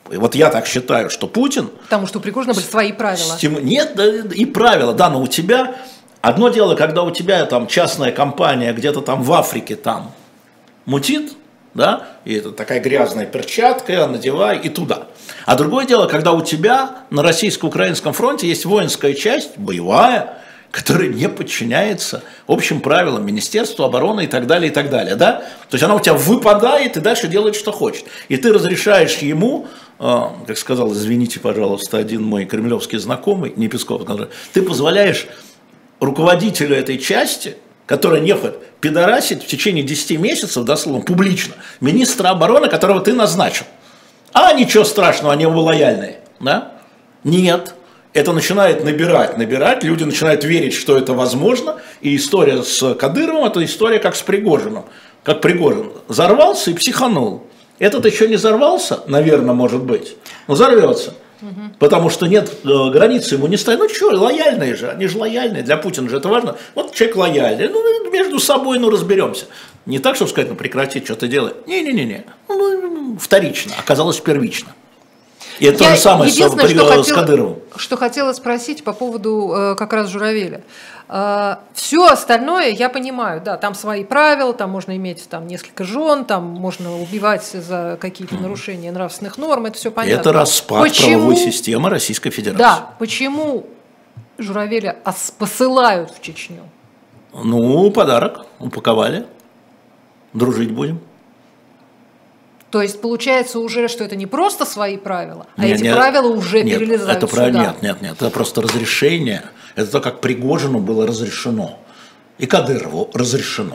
И вот я так считаю, что Путин... Потому что у Пригожина были свои правила. Стим... Нет, да, и правила, да, но у тебя... Одно дело, когда у тебя там частная компания где-то там в Африке там мутит, да, и это такая грязная перчатка, надевай и туда. А другое дело, когда у тебя на российско-украинском фронте есть воинская часть, боевая, которая не подчиняется общим правилам Министерства обороны и так далее, и так далее, да? То есть она у тебя выпадает и дальше делает, что хочет. И ты разрешаешь ему, э, как сказал, извините, пожалуйста, один мой кремлевский знакомый, не Песков, ты позволяешь руководителю этой части, которая не ходит, пидорасить в течение десяти месяцев, дословно, публично, министра обороны, которого ты назначил. А ничего страшного, они его лояльные, да? Нет. Это начинает набирать, набирать, люди начинают верить, что это возможно, и история с Кадыровым – это история как с Пригожиным. Как Пригожин взорвался и психанул. Этот еще не взорвался, наверное, может быть, но взорвется. Угу. Потому что нет границы, ему не стоит. Ну что, лояльные же, они же лояльные, для Путина же это важно. Вот человек лояльный, ну между собой, ну разберемся. Не так, чтобы сказать, ну прекрати, что ты делаешь. Не-не-не, ну, вторично, оказалось первично. И это я то же самое с, что с хотела, Кадыровым. Что хотела спросить по поводу э, как раз Журавеля. Э, все остальное я понимаю, да, там свои правила, там можно иметь там, несколько жен, там можно убивать за какие-то нарушения нравственных норм, это все понятно. Это распад почему, правовой системы Российской Федерации. Да, почему Журавеля посылают в Чечню? Ну, подарок, упаковали, дружить будем. То есть получается уже, что это не просто свои правила, а нет, эти нет, правила уже нет, перелезают это сюда. Нет, нет, нет, это просто разрешение. Это то, как Пригожину было разрешено. И Кадырову разрешено.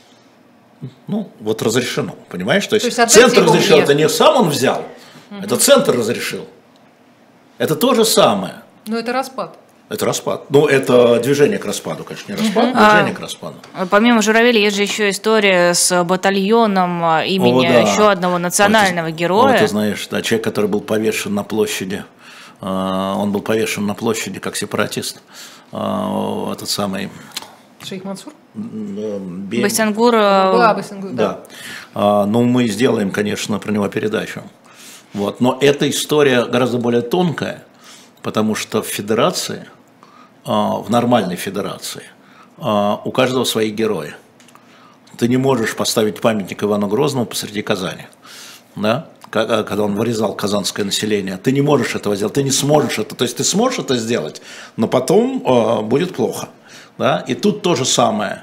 Ну, вот разрешено, понимаешь? То есть, То есть центр разрешил, мне. Это не сам он взял, угу. Это центр разрешил. Это то же самое. Но это распад. Это распад. Ну, это движение к распаду, конечно, не распад, а, движение к распаду. Помимо Журавеля есть же еще история с батальоном имени О, да. еще одного национального вот, героя. Вот, ты знаешь, да, человек, который был повешен на площади, он был повешен на площади как сепаратист. Этот самый... Шейх Мансур? Бе... Байсангур. Да, Байсангур, да. да. Ну, мы сделаем, конечно, про него передачу. Вот. Но эта история гораздо более тонкая, потому что в федерации, в нормальной федерации, у каждого свои герои. Ты не можешь поставить памятник Ивану Грозному посреди Казани, да? Когда он вырезал казанское население. Ты не можешь этого сделать, ты не сможешь это. То есть ты сможешь это сделать, но потом будет плохо. Да? И тут то же самое.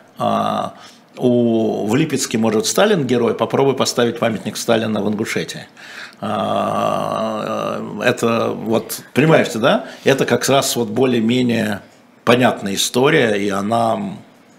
У, в Липецке может Сталин герой, попробуй поставить памятник Сталина в Ингушетии. Это вот, понимаете, да? Это как раз вот более-менее понятная история, и она,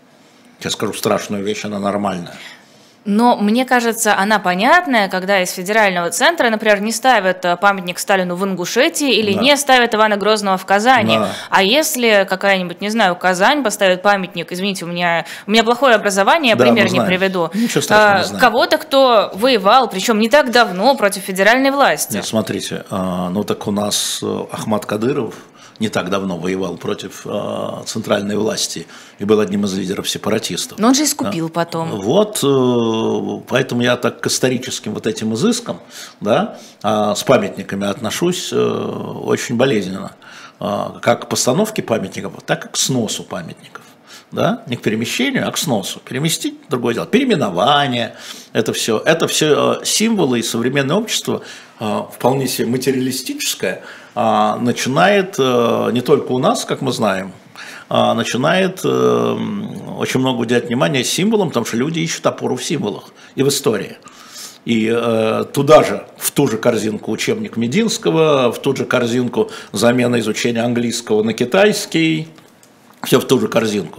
я скажу страшную вещь, она нормальная. Но мне кажется, она понятная, когда из федерального центра, например, не ставят памятник Сталину в Ингушетии или да. не ставят Ивана Грозного в Казани. Да. А если какая-нибудь, не знаю, Казань поставит памятник, извините, у меня, у меня плохое образование, да, пример не приведу, а, кого-то, кто воевал, причем не так давно, против федеральной власти. Нет, смотрите, ну так у нас Ахмат Кадыров не так давно воевал против э, центральной власти и был одним из лидеров сепаратистов. Но он же искупил да. потом. Вот, э, поэтому я так к историческим вот этим изыскам, да, э, с памятниками отношусь э, очень болезненно. Э, как к постановке памятников, так и к сносу памятников. Да? Не к перемещению, а к сносу. Переместить – другое дело. Переименование – это все. Это все символы, и современное общество э, вполне себе материалистическое, начинает, не только у нас, как мы знаем, начинает очень много уделять внимания символам, потому что люди ищут опору в символах и в истории. И туда же, в ту же корзинку учебник Мединского, в ту же корзинку замена изучения английского на китайский, все в ту же корзинку.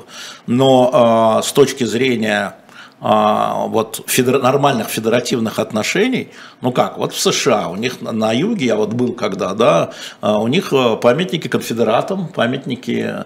Но с точки зрения вот федер... нормальных федеративных отношений, ну как, вот в США, у них на юге, я вот был когда, да, у них памятники конфедератам, памятники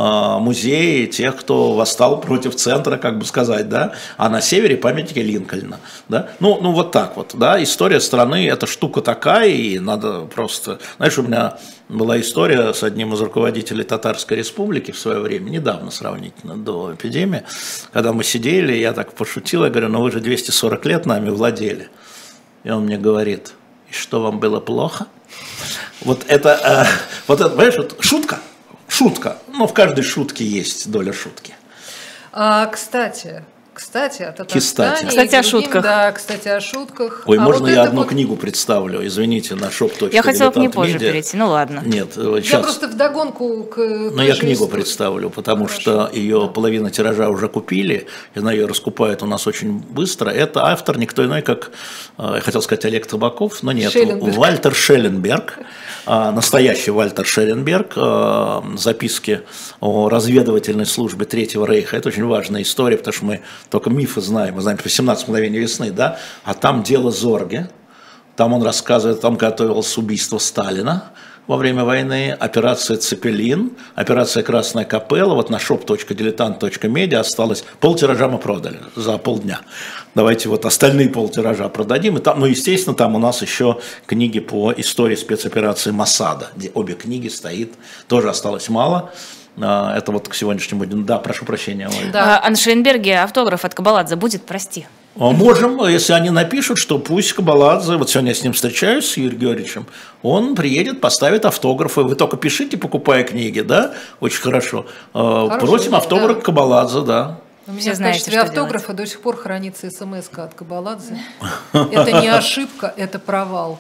музеи тех, кто восстал против центра, как бы сказать, да, а на севере памятники Линкольна, да, ну, ну вот так вот, да, история страны, эта штука такая, и надо просто, знаешь, у меня была история с одним из руководителей Татарской Республики в свое время, недавно сравнительно, до эпидемии, когда мы сидели, я так пошутил, я говорю, ну вы же двести сорок лет нами владели. И он мне говорит, И что, вам было плохо? Вот это, э, вот это, понимаешь, вот шутка, шутка, но в каждой шутке есть доля шутки. А, кстати, кстати, о Татарстане. Кстати, о другим, шутках. Да, кстати, о шутках. Ой, а можно вот я это одну вот... книгу представлю? Извините, на шоп точка Я хотела к ней позже медиа. перейти, ну ладно. Нет, сейчас. Я просто вдогонку к... Но я книгу представлю, потому Хорошо. что ее половина тиража уже купили, и она ее раскупает у нас очень быстро. Это автор никто иной, как, я хотел сказать, Олег Табаков, но нет, Шелленберг. Вальтер Шелленберг, настоящий Вальтер Шелленберг, записки о разведывательной службе Третьего Рейха. Это очень важная история, потому что мы только мифы знаем, мы знаем про семнадцать мгновений весны, да, а там дело Зорге, там он рассказывает о том, как готовилось убийство Сталина во время войны, операция «Цепелин», операция «Красная капелла», вот на шоп точка дилетант точка медиа осталось, полтиража мы продали за полдня. Давайте вот остальные полтиража продадим. И там, ну, естественно, там у нас еще книги по истории спецоперации Моссада, где обе книги стоит, тоже осталось мало. Это вот к сегодняшнему дню. Да, прошу прощения. Да. А на Шелленберге автограф от Кабаладзе будет, прости. Можем, если они напишут, что пусть Кабаладзе, вот сегодня я с ним встречаюсь, с Юрием Георгиевичем, он приедет, поставит автографы. Вы только пишите, покупая книги, да? Очень хорошо. хорошо Просим автограф да. Кабаладзе, да. У меня Все в знаете, качестве автографа делать. До сих пор хранится смс-ка от Кабаладзе. Это не ошибка, это провал.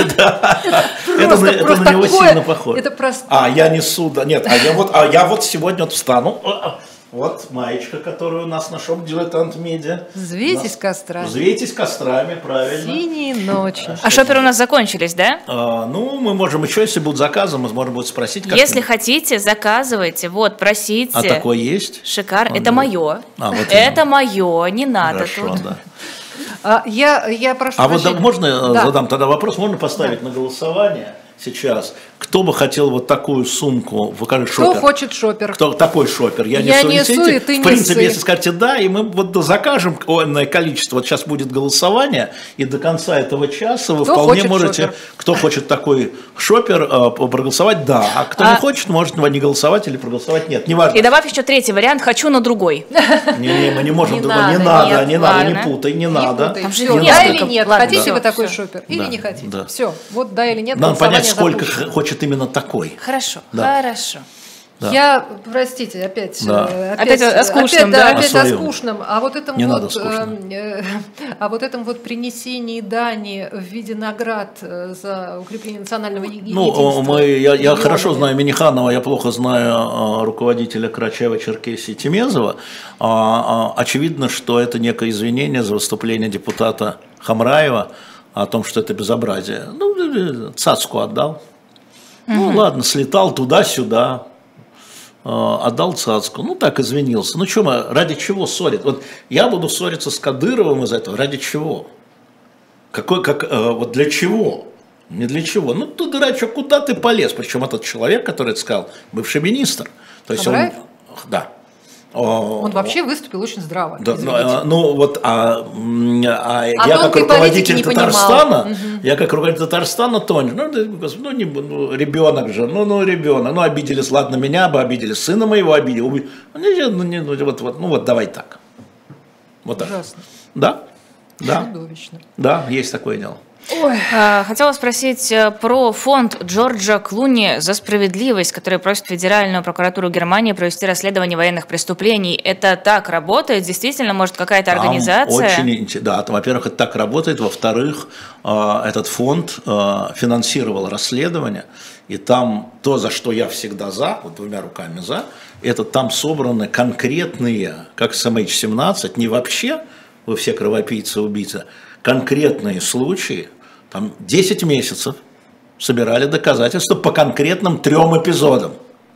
Это на него сильно похоже. А, я несу, да, нет, а я вот сегодня встану. Вот маечка, которую у нас на шоп «Дилетант Медиа». Взвейтесь кострами. Взвейтесь кострами, правильно. Синие ночи. А, а шоперы у нас закончились, да? А, ну, мы можем еще, если будут заказы, мы можем будет спросить. Как если хотите, заказывайте, вот, просите. А такое есть? Шикарно. Это мое. А, вот это мое, не надо Хорошо, тут. Да. А, я, я прошу А прощения. Вот можно да. задам тогда вопрос, можно поставить да. на голосование сейчас? Кто бы хотел вот такую сумку? Покажи шопер. Кто хочет шопер? Кто такой шопер? Я, я несу, несу, несите. и ты В принципе, неси. если скажете да, и мы вот закажем энное количество, вот сейчас будет голосование, и до конца этого часа вы кто вполне можете, шопер? кто хочет такой шопер, проголосовать да, а кто а... не хочет, может не голосовать или проголосовать нет, неважно. И добавь еще третий вариант, хочу, но другой. Не-не, мы не можем не другой, надо, не надо, нет, не надо, не путай, не, не надо. Там же да или нет, хотите вы такой шопер или не хотите? Все, вот да или нет. Надо понять, сколько хочет именно такой. Хорошо, да. хорошо. Да. Я, простите, опять, да. опять, опять о скучном, опять, да? опять о, о скучном, а вот этом Не вот, э, а вот этом вот принесении дани в виде наград за укрепление национального единства. Ну, мы, я, я хорошо знаю Миниханова, я плохо знаю руководителя Карачаева-Черкесии Тимезова. А, а, очевидно, что это некое извинение за выступление депутата Хамраева о том, что это безобразие. Ну, цацку отдал. Ну угу. ладно, слетал туда-сюда, э, отдал цацку, ну так извинился. Ну что мы, ради чего ссорить? Вот я буду ссориться с Кадыровым из-за этого, ради чего? Какой, как, э, вот для чего? Не для чего. Ну ты, дурачок, куда ты полез? Причем этот человек, который это сказал, бывший министр. То есть он, да. Он вообще выступил очень здраво. Да, ну, ну вот, а, а, а я как руководитель Татарстана, угу. я как руководитель Татарстана, Тоня, ну, ну, не, ну ребенок же, ну, ну ребенок, ну обиделись, ладно, меня бы обидели, сына моего обидели, уби... ну, не, ну, вот, вот, ну вот давай так. Вот Ужасно. Так. Да, да. Чудовищно. Да, есть такое дело. Ой. Хотела спросить про фонд Джорджа Клуни за справедливость, который просит Федеральную прокуратуру Германии провести расследование военных преступлений. Это так работает? Действительно, может, какая-то организация? Очень, да, во-первых, это так работает. Во-вторых, этот фонд финансировал расследование, и там то, за что я всегда за, вот двумя руками за, это там собраны конкретные, как с эм эйч семнадцать, не вообще, вы все кровопийцы, убийцы, конкретные случаи, там десять месяцев собирали доказательства по конкретным трем эпизодам.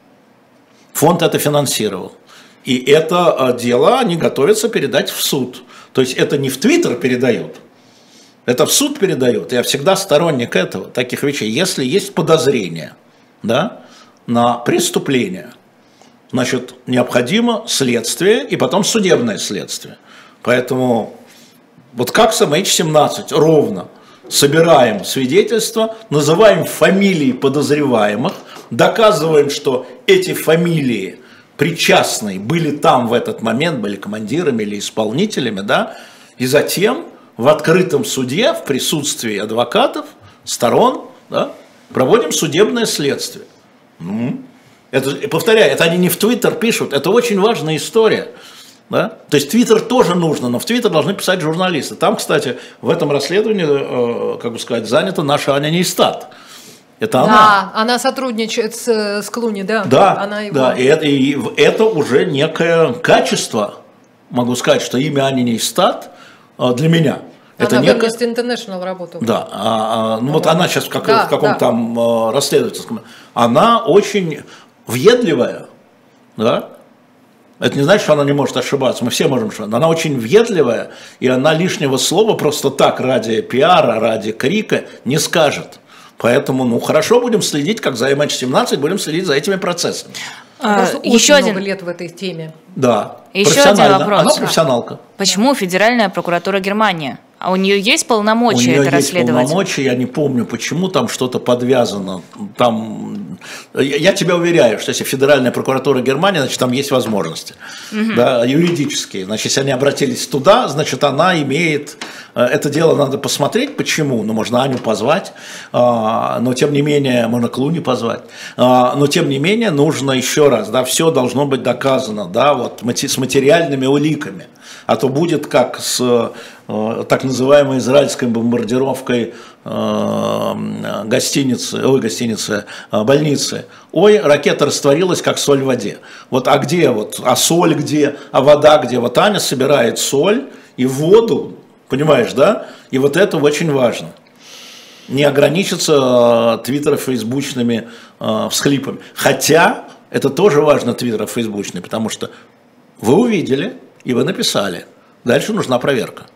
Фонд это финансировал. И это дело они готовятся передать в суд. То есть это не в Твиттер передают, это в суд передают. Я всегда сторонник этого, таких вещей. Если есть подозрение, да, на преступление, значит, необходимо следствие и потом судебное следствие. Поэтому вот как с эм эйч семнадцать, ровно. Собираем свидетельства, называем фамилии подозреваемых, доказываем, что эти фамилии причастные были там в этот момент, были командирами или исполнителями, да, и затем в открытом суде, в присутствии адвокатов, сторон, да, проводим судебное следствие. Ну, это, повторяю, это они не в Твиттер пишут, это очень важная история. Да? То есть Твиттер тоже нужно, но в Твиттер должны писать журналисты. Там, кстати, в этом расследовании, э, как бы сказать, занята наша Аня Нейстат. Это она. Да, она сотрудничает с, с Клуни, да. Да, она его... да, и это, и это уже некое качество, могу сказать, что имя Ани Нейстат для меня. Она это в некое... Amnesty International работала. Да, а, а, ну вот она сейчас в, как, да, в каком-то да. там а, расследовательском, она очень въедливая, да. Это не значит, что она не может ошибаться, мы все можем ошибаться. Она очень въедливая, и она лишнего слова просто так ради пиара, ради крика не скажет. Поэтому, ну, хорошо, будем следить, как за эм эйч семнадцать, будем следить за этими процессами. А, еще очень много один лет в этой теме. Да. Еще один вопрос. Она профессионалка. Почему Федеральная прокуратура Германии? А у нее есть полномочия у нее это есть расследовать? полномочия, я не помню, почему там что-то подвязано. Там, я тебя уверяю, что если Федеральная прокуратура Германии, значит, там есть возможности, угу. да, юридические. Значит, если они обратились туда, значит, она имеет... Это дело надо посмотреть, почему. Ну, можно Аню позвать, но тем не менее, можно Клуни позвать. Но тем не менее, нужно еще раз, да, все должно быть доказано, да, вот с материальными уликами. А то будет как с э, так называемой израильской бомбардировкой э, гостиницы, ой, гостиницы, э, больницы. Ой, ракета растворилась, как соль в воде. Вот, а где вот, а соль где, а вода где? Вот Аня собирает соль и воду, понимаешь, да? И вот это очень важно. Не ограничиться твиттер-фейсбучными э, всхлипами. Хотя, это тоже важно, твиттер-фейсбучный, потому что вы увидели, и вы написали. Дальше нужна проверка.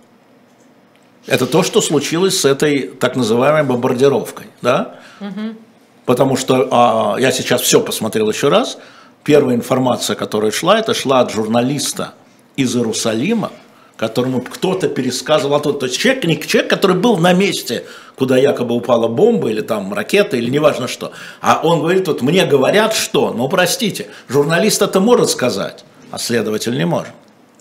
Это то, что случилось с этой так называемой бомбардировкой. Да? Угу. Потому что а, я сейчас все посмотрел еще раз. Первая информация, которая шла, это шла от журналиста из Иерусалима, которому кто-то пересказывал. То есть человек, не человек, который был на месте, куда якобы упала бомба или там ракета, или неважно что. А он говорит, вот мне говорят, что, ну простите, журналист это может сказать, а следователь не может.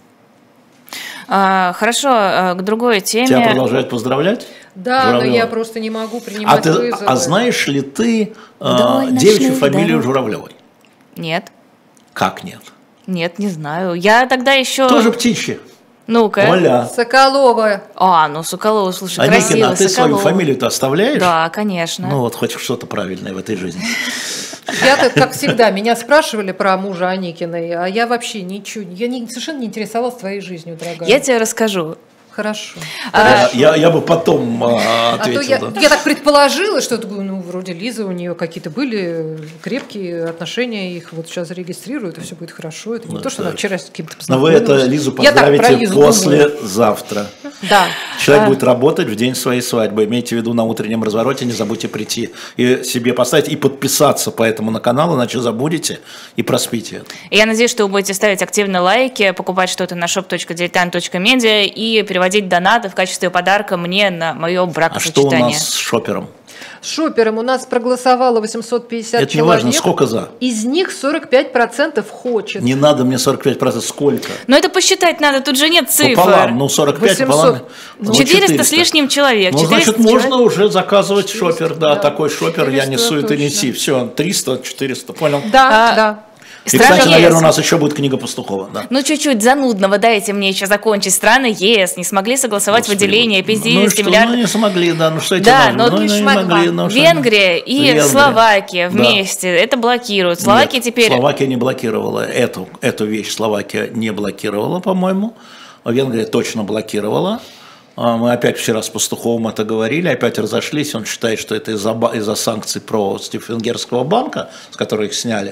А, хорошо, к другой теме. Тебя продолжают поздравлять? Да, Журавлева? Но я просто не могу принимать а ты, вызовы. А знаешь ли ты э, девичью фамилию да. Журавлевой? Нет. Как нет? Нет, не знаю. Я тогда еще... Тоже птичья. Ну-ка. Оля. Соколова. А, ну Соколова, слушай, Аникина, красиво. а ты Соколова. свою фамилию-то оставляешь? Да, конечно. Ну вот, хоть что-то правильное в этой жизни. Я-то, как всегда, меня спрашивали про мужа Аникиной, а я вообще ничего, я не, совершенно не интересовалась твоей жизнью, дорогая. Я тебе расскажу. Хорошо. А, я, я бы потом а, ответил. А то я, да. я так предположила, что ну, вроде Лиза, у нее какие-то были крепкие отношения, их вот сейчас зарегистрируют, и все будет хорошо. Это не ну, то, что так. она вчера с кем-то Но вы это Лизу поздравите послезавтра. Да. Человек а... будет работать в день своей свадьбы. Имейте в виду, на утреннем развороте не забудьте прийти и себе поставить, и подписаться по этому на канал, иначе забудете и проспите это. Я надеюсь, что вы будете ставить активно лайки, покупать что-то на шоп точка дилетант точка медиа и переводить донаты в качестве подарка мне на мое бракосочетание. А что у нас с шопером? С шопером у нас проголосовало восемьсот пятьдесят это человек. Это не важно, сколько за? Из них сорок пять процентов хочет. Не надо мне сорок пять процентов, сколько? Но это посчитать надо, тут же нет цифр. Пополам, ну сорок пять пополам. Ну, четыреста с лишним человек. Ну, значит, можно уже заказывать четыреста, шопер, да, да, такой шопер, я несу это неси. Все, триста четыреста, понял? Да, а, да. И, Страны кстати, наверное, ЕС. У нас еще будет книга Пастухова. Да. Ну, чуть-чуть занудного, дайте мне еще закончить. Страны ЕС не смогли согласовать Господи, выделение пятьдесят ну, миллиардов. Ну, не смогли, да, ну что эти да, но, но ну, не могли, но Венгрия и Венгрия. Словакия вместе да. это блокируют. Словакия Нет, теперь... Словакия не блокировала эту, эту вещь, Словакия не блокировала, по-моему. Венгрия точно блокировала. Мы опять вчера с Пастуховым это говорили, опять разошлись. Он считает, что это из-за, из-за санкций против венгерского банка, с которых их сняли.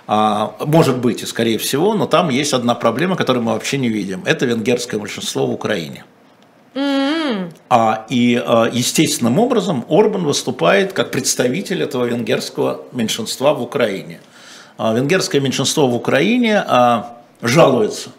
А, может быть и скорее всего, но там есть одна проблема, которую мы вообще не видим. Это венгерское большинство в Украине. Mm-hmm. А, и а, естественным образом Орбан выступает как представитель этого венгерского меньшинства в Украине. А, венгерское меньшинство в Украине а, жалуется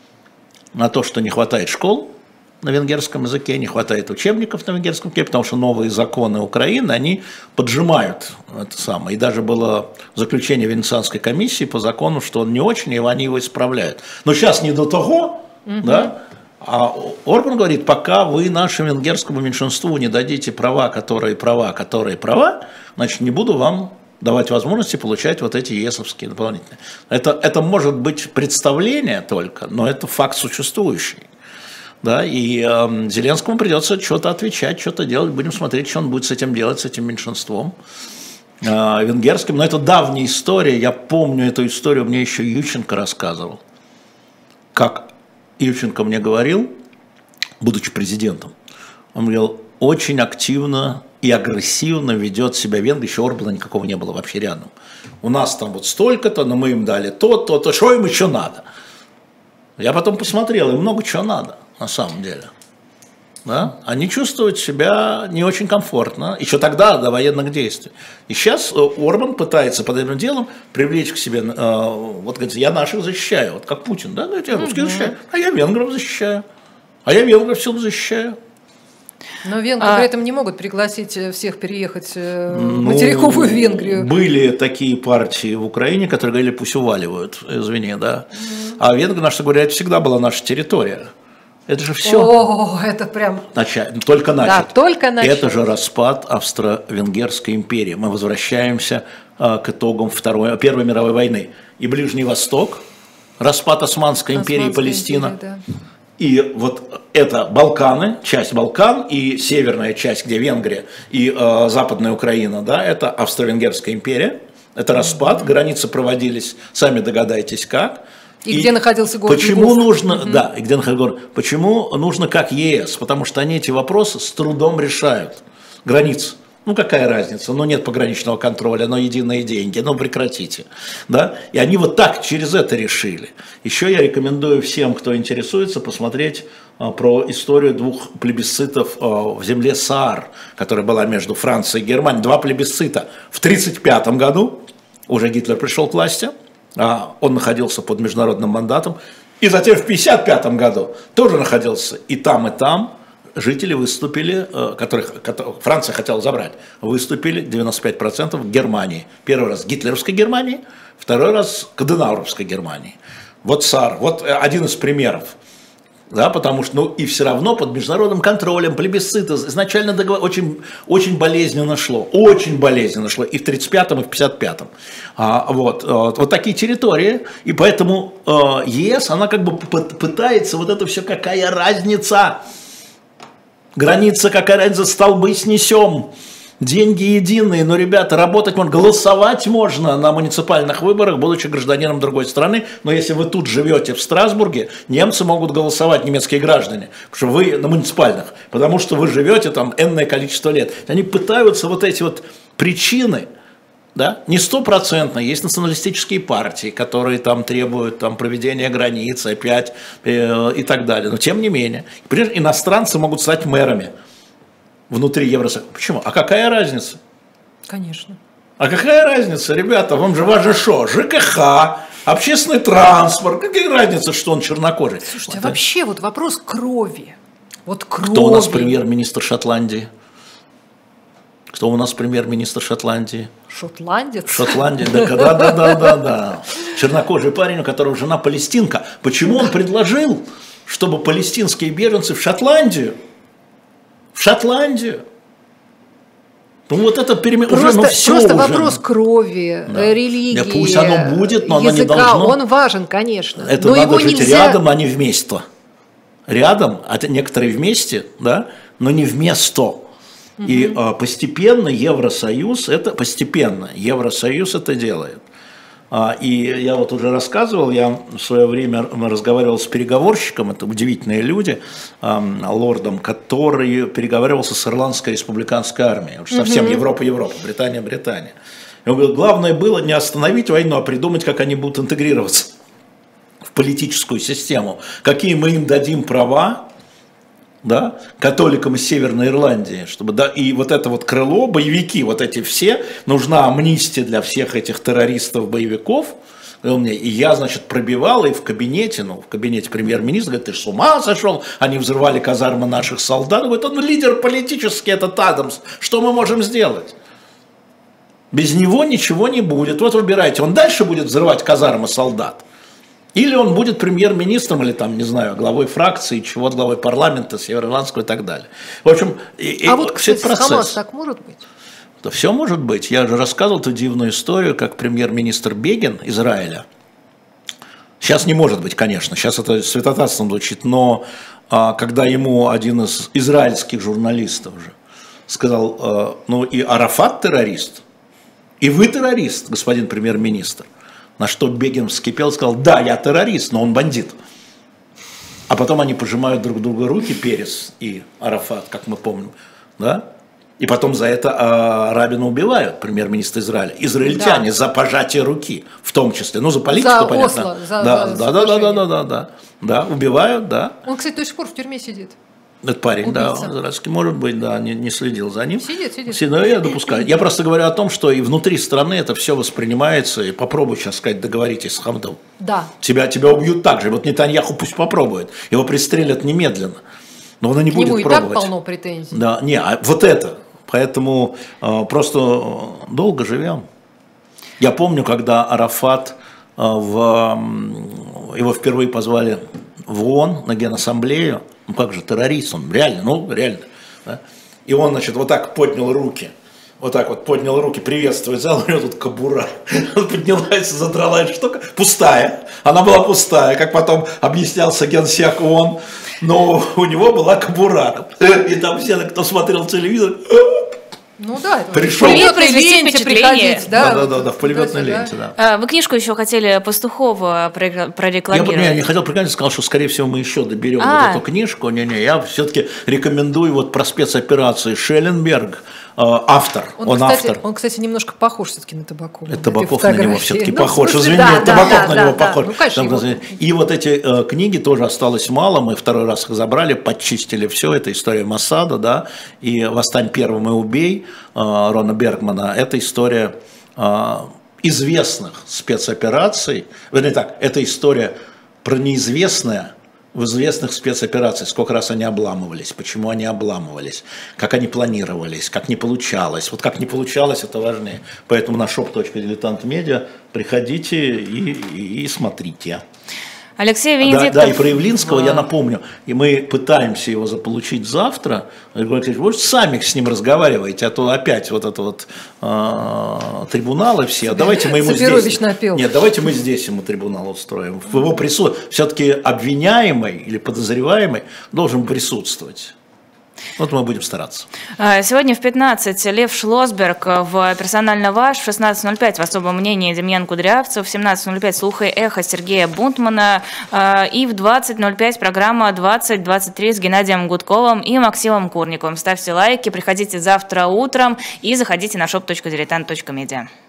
на то, что не хватает школ на венгерском языке, не хватает учебников на венгерском языке, потому что новые законы Украины, они поджимают это самое. И даже было заключение Венецианской комиссии по закону, что он не очень, и они его исправляют. Но сейчас не до того, mm-hmm. да, А Орбан говорит, пока вы нашему венгерскому меньшинству не дадите права, которые права, которые права, значит, не буду вам давать возможности получать вот эти ЕСовские дополнительные. Это, это может быть представление только, но это факт существующий. Да, и э, Зеленскому придется что-то отвечать, что-то делать. Будем смотреть, что он будет с этим делать, с этим меньшинством э, венгерским. Но это давняя история. Я помню эту историю, мне еще Ющенко рассказывал. Как Ющенко мне говорил, будучи президентом, он говорил, очень активно и агрессивно ведет себя Венгрия. Еще Орбана никакого не было вообще рядом. У нас там вот столько-то, но мы им дали то, то, то. Что им еще надо? Я потом посмотрел, им много чего надо. На самом деле. Да? Они чувствуют себя не очень комфортно, еще тогда, до военных действий. И сейчас Орбан пытается под этим делом привлечь к себе, э, вот говорит, я наших защищаю, вот как Путин, да, говорит, я русских защищаю, а я венгров защищаю, а я венгров всюду защищаю. Но венгры а... при этом не могут пригласить всех переехать в ну, материковую Венгрию. Были такие партии в Украине, которые говорили, пусть уваливают, извини, да. Mm. А венгры, на что говорят, всегда была наша территория. Это же все. О, это прям. Начать, только начать. Да, только начать. Это же распад Австро-Венгерской империи. Мы возвращаемся а, к итогам Второй, Первой мировой войны. И Ближний Восток, распад Османской империи, Османская Палестина. Империя, да. И вот это Балканы, часть Балкан и северная часть, где Венгрия и э, Западная Украина, да, это Австро-Венгерская империя. Это распад, mm-hmm. границы проводились, сами догадайтесь как. И, и где находился город почему Львов? нужно, угу. да, и где находился город? Почему нужно как ЕС? Потому что они эти вопросы с трудом решают. Границы. Ну какая разница? Ну нет пограничного контроля, но единые деньги, ну прекратите. Да? И они вот так через это решили. Еще я рекомендую всем, кто интересуется, посмотреть а, про историю двух плебисцитов а, в земле Саар, которая была между Францией и Германией. Два плебисцита. В тридцать пятом году уже Гитлер пришел к власти. Он находился под международным мандатом, и затем в пятьдесят пятом году тоже находился и там, и там. Жители выступили, которых, которых Франция хотела забрать, выступили девяносто пять процентов Германии. Первый раз гитлеровской Германии, второй раз Каденауровской Германии. Вот Саар, вот один из примеров. Да, потому что, ну, и все равно под международным контролем, плебисциты, изначально договор, очень, очень болезненно шло, очень болезненно шло и в тридцать пятом, и в пятьдесят пятом. А, вот, вот, вот такие территории, и поэтому э, ЕС, она как бы пытается вот это все, какая разница, граница, какая разница, столбы снесем. Деньги единые, но, ребята, работать можно, голосовать можно на муниципальных выборах, будучи гражданином другой страны, но если вы тут живете в Страсбурге, немцы могут голосовать, немецкие граждане, потому что вы на муниципальных, потому что вы живете там энное количество лет. Они пытаются вот эти вот причины, да, не стопроцентно, есть националистические партии, которые там требуют там, проведения границ опять э, и так далее, но тем не менее, например, иностранцы могут стать мэрами внутри Евросоюза. Почему? А какая разница? Конечно. А какая разница, ребята? Вам же важно что? ЖКХ, общественный транспорт. Какая разница, что он чернокожий? Слушайте, вот, а вообще вот вопрос крови. Вот крови. Кто у нас премьер-министр Шотландии? Кто у нас премьер-министр Шотландии? Шотландец? Шотландия, да, да, да, да, да, да. Чернокожий парень, у которого жена палестинка. Почему он предложил, чтобы палестинские беженцы в Шотландию? В Шотландию. Ну вот это перемен... Просто, уже, ну, все просто уже. Вопрос крови, да. религии, да, пусть оно будет, но языка, оно не должно... он важен, конечно. Это но надо его жить нельзя... рядом, а не вместе. Рядом, а некоторые вместе, да, но не вместо. Угу. И а, постепенно Евросоюз это постепенно Евросоюз это делает. А, и я вот уже рассказывал, я в свое время разговаривал с переговорщиком, это удивительные люди, а, лордом, который переговаривался с Ирландской республиканской армией. Уж совсем Европа, Европа, Британия, Британия. И он говорит, главное было не остановить войну, а придумать, как они будут интегрироваться в политическую систему. Какие мы им дадим права, да, католикам из Северной Ирландии, чтобы, да, и вот это вот крыло, боевики, вот эти все, нужна амнистия для всех этих террористов-боевиков, и я, значит, пробивал и в кабинете, ну, в кабинете премьер-министра, говорит, ты ж с ума сошел, они взрывали казармы наших солдат, говорит, он лидер политический, этот Адамс, что мы можем сделать? Без него ничего не будет, вот выбирайте, он дальше будет взрывать казармы солдат, Или он будет премьер-министром, или там, не знаю, главой фракции, чего-то, главой парламента, Североирландского и так далее. В общем, и, а и вот, кстати, процесс. с Хамас так может быть? Да все может быть. Я же рассказывал эту дивную историю, как премьер-министр Бегин Израиля, сейчас не может быть, конечно, сейчас это святотатством звучит, но а, когда ему один из израильских журналистов же сказал, а, ну и Арафат террорист, и вы террорист, господин премьер-министр. На что Бегин вскипел и сказал, да, я террорист, но он бандит. А потом они пожимают друг другу руки, Перес и Арафат, как мы помним, да? И потом за это а, Рабина убивают, премьер-министр Израиля. Израильтяне да. за пожатие руки, в том числе. Ну, за политику, за понятно. Осло, за, да, за да, да, да, да, да, да, да. Да, убивают, да. Он, кстати, до сих пор в тюрьме сидит. Этот парень, Убийца. да, израильский, может быть, да, не, не следил за ним. Сидит, сидит. Но я допускаю. Я просто говорю о том, что и внутри страны это все воспринимается, и попробуй сейчас сказать, договоритесь с Хамдом. Да. Тебя, тебя убьют так же. Вот Нетаньяху пусть попробует. Его пристрелят немедленно. Но он и не К будет нему и пробовать. так полно претензий. Да, не, а вот это. Поэтому э, просто долго живем. Я помню, когда Арафат, э, в, э, его впервые позвали в ООН на Генассамблею, ну как же, террорист, он реально, ну реально. Да? И он, значит, вот так поднял руки, вот так вот поднял руки, приветствует зал, у него тут кобура. Он поднялась, задрала эту штуку, пустая, она была пустая, как потом объяснялся генсек ООН, но у него была кобура. И там все, кто смотрел телевизор, ну да, пришел. В пулеметной ленте приходить, да? Да, да, да, да, в пулеметной ленте, да. Вы книжку еще хотели Пастухова прорекламировать? Я не хотел прорекламировать, сказал, что, скорее всего, мы еще доберем а. вот эту книжку. Не-не, я все-таки рекомендую вот про спецоперации Шелленберг, автор, он, он, кстати, автор. Он, кстати, немножко похож все-таки на Табакова. Это Табаков на него все-таки ну, похож, смысле, извини, да, Табаков да, на да, него да, похож. Да. Ну, конечно, Там, его... И вот эти э, книги тоже осталось мало, мы второй раз их забрали, подчистили все, это история Моссада, да, и «Восстань первым и убей» э, Рона Бергмана, это история э, известных спецопераций, вернее так, это история про неизвестное, в известных спецоперациях, сколько раз они обламывались, почему они обламывались, как они планировались, как не получалось. Вот как не получалось, это важнее. Поэтому на шоп точка дилетант медиа приходите и, и, и смотрите. Алексей Венедиктов. Да, да, и про Явлинского я напомню, и мы пытаемся его заполучить завтра. Вы сами с ним разговариваете, а то опять вот это вот э, трибуналы все. Давайте мы ему здесь. Напел. Нет, давайте мы здесь ему трибунал устроим. В его присутствии все-таки обвиняемый или подозреваемый должен присутствовать. Вот мы будем стараться. Сегодня в пятнадцать Лев Шлосберг в «Персонально ваш», в шестнадцать ноль пять в «Особом мнении» Демьян Кудрявцев, в семнадцать ноль пять «Слух и эхо» Сергея Бунтмана и в двадцать ноль пять программа двадцать двадцать три с Геннадием Гудковым и Максимом Курниковым. Ставьте лайки, приходите завтра утром и заходите на шоп точка дилетант точка медиа.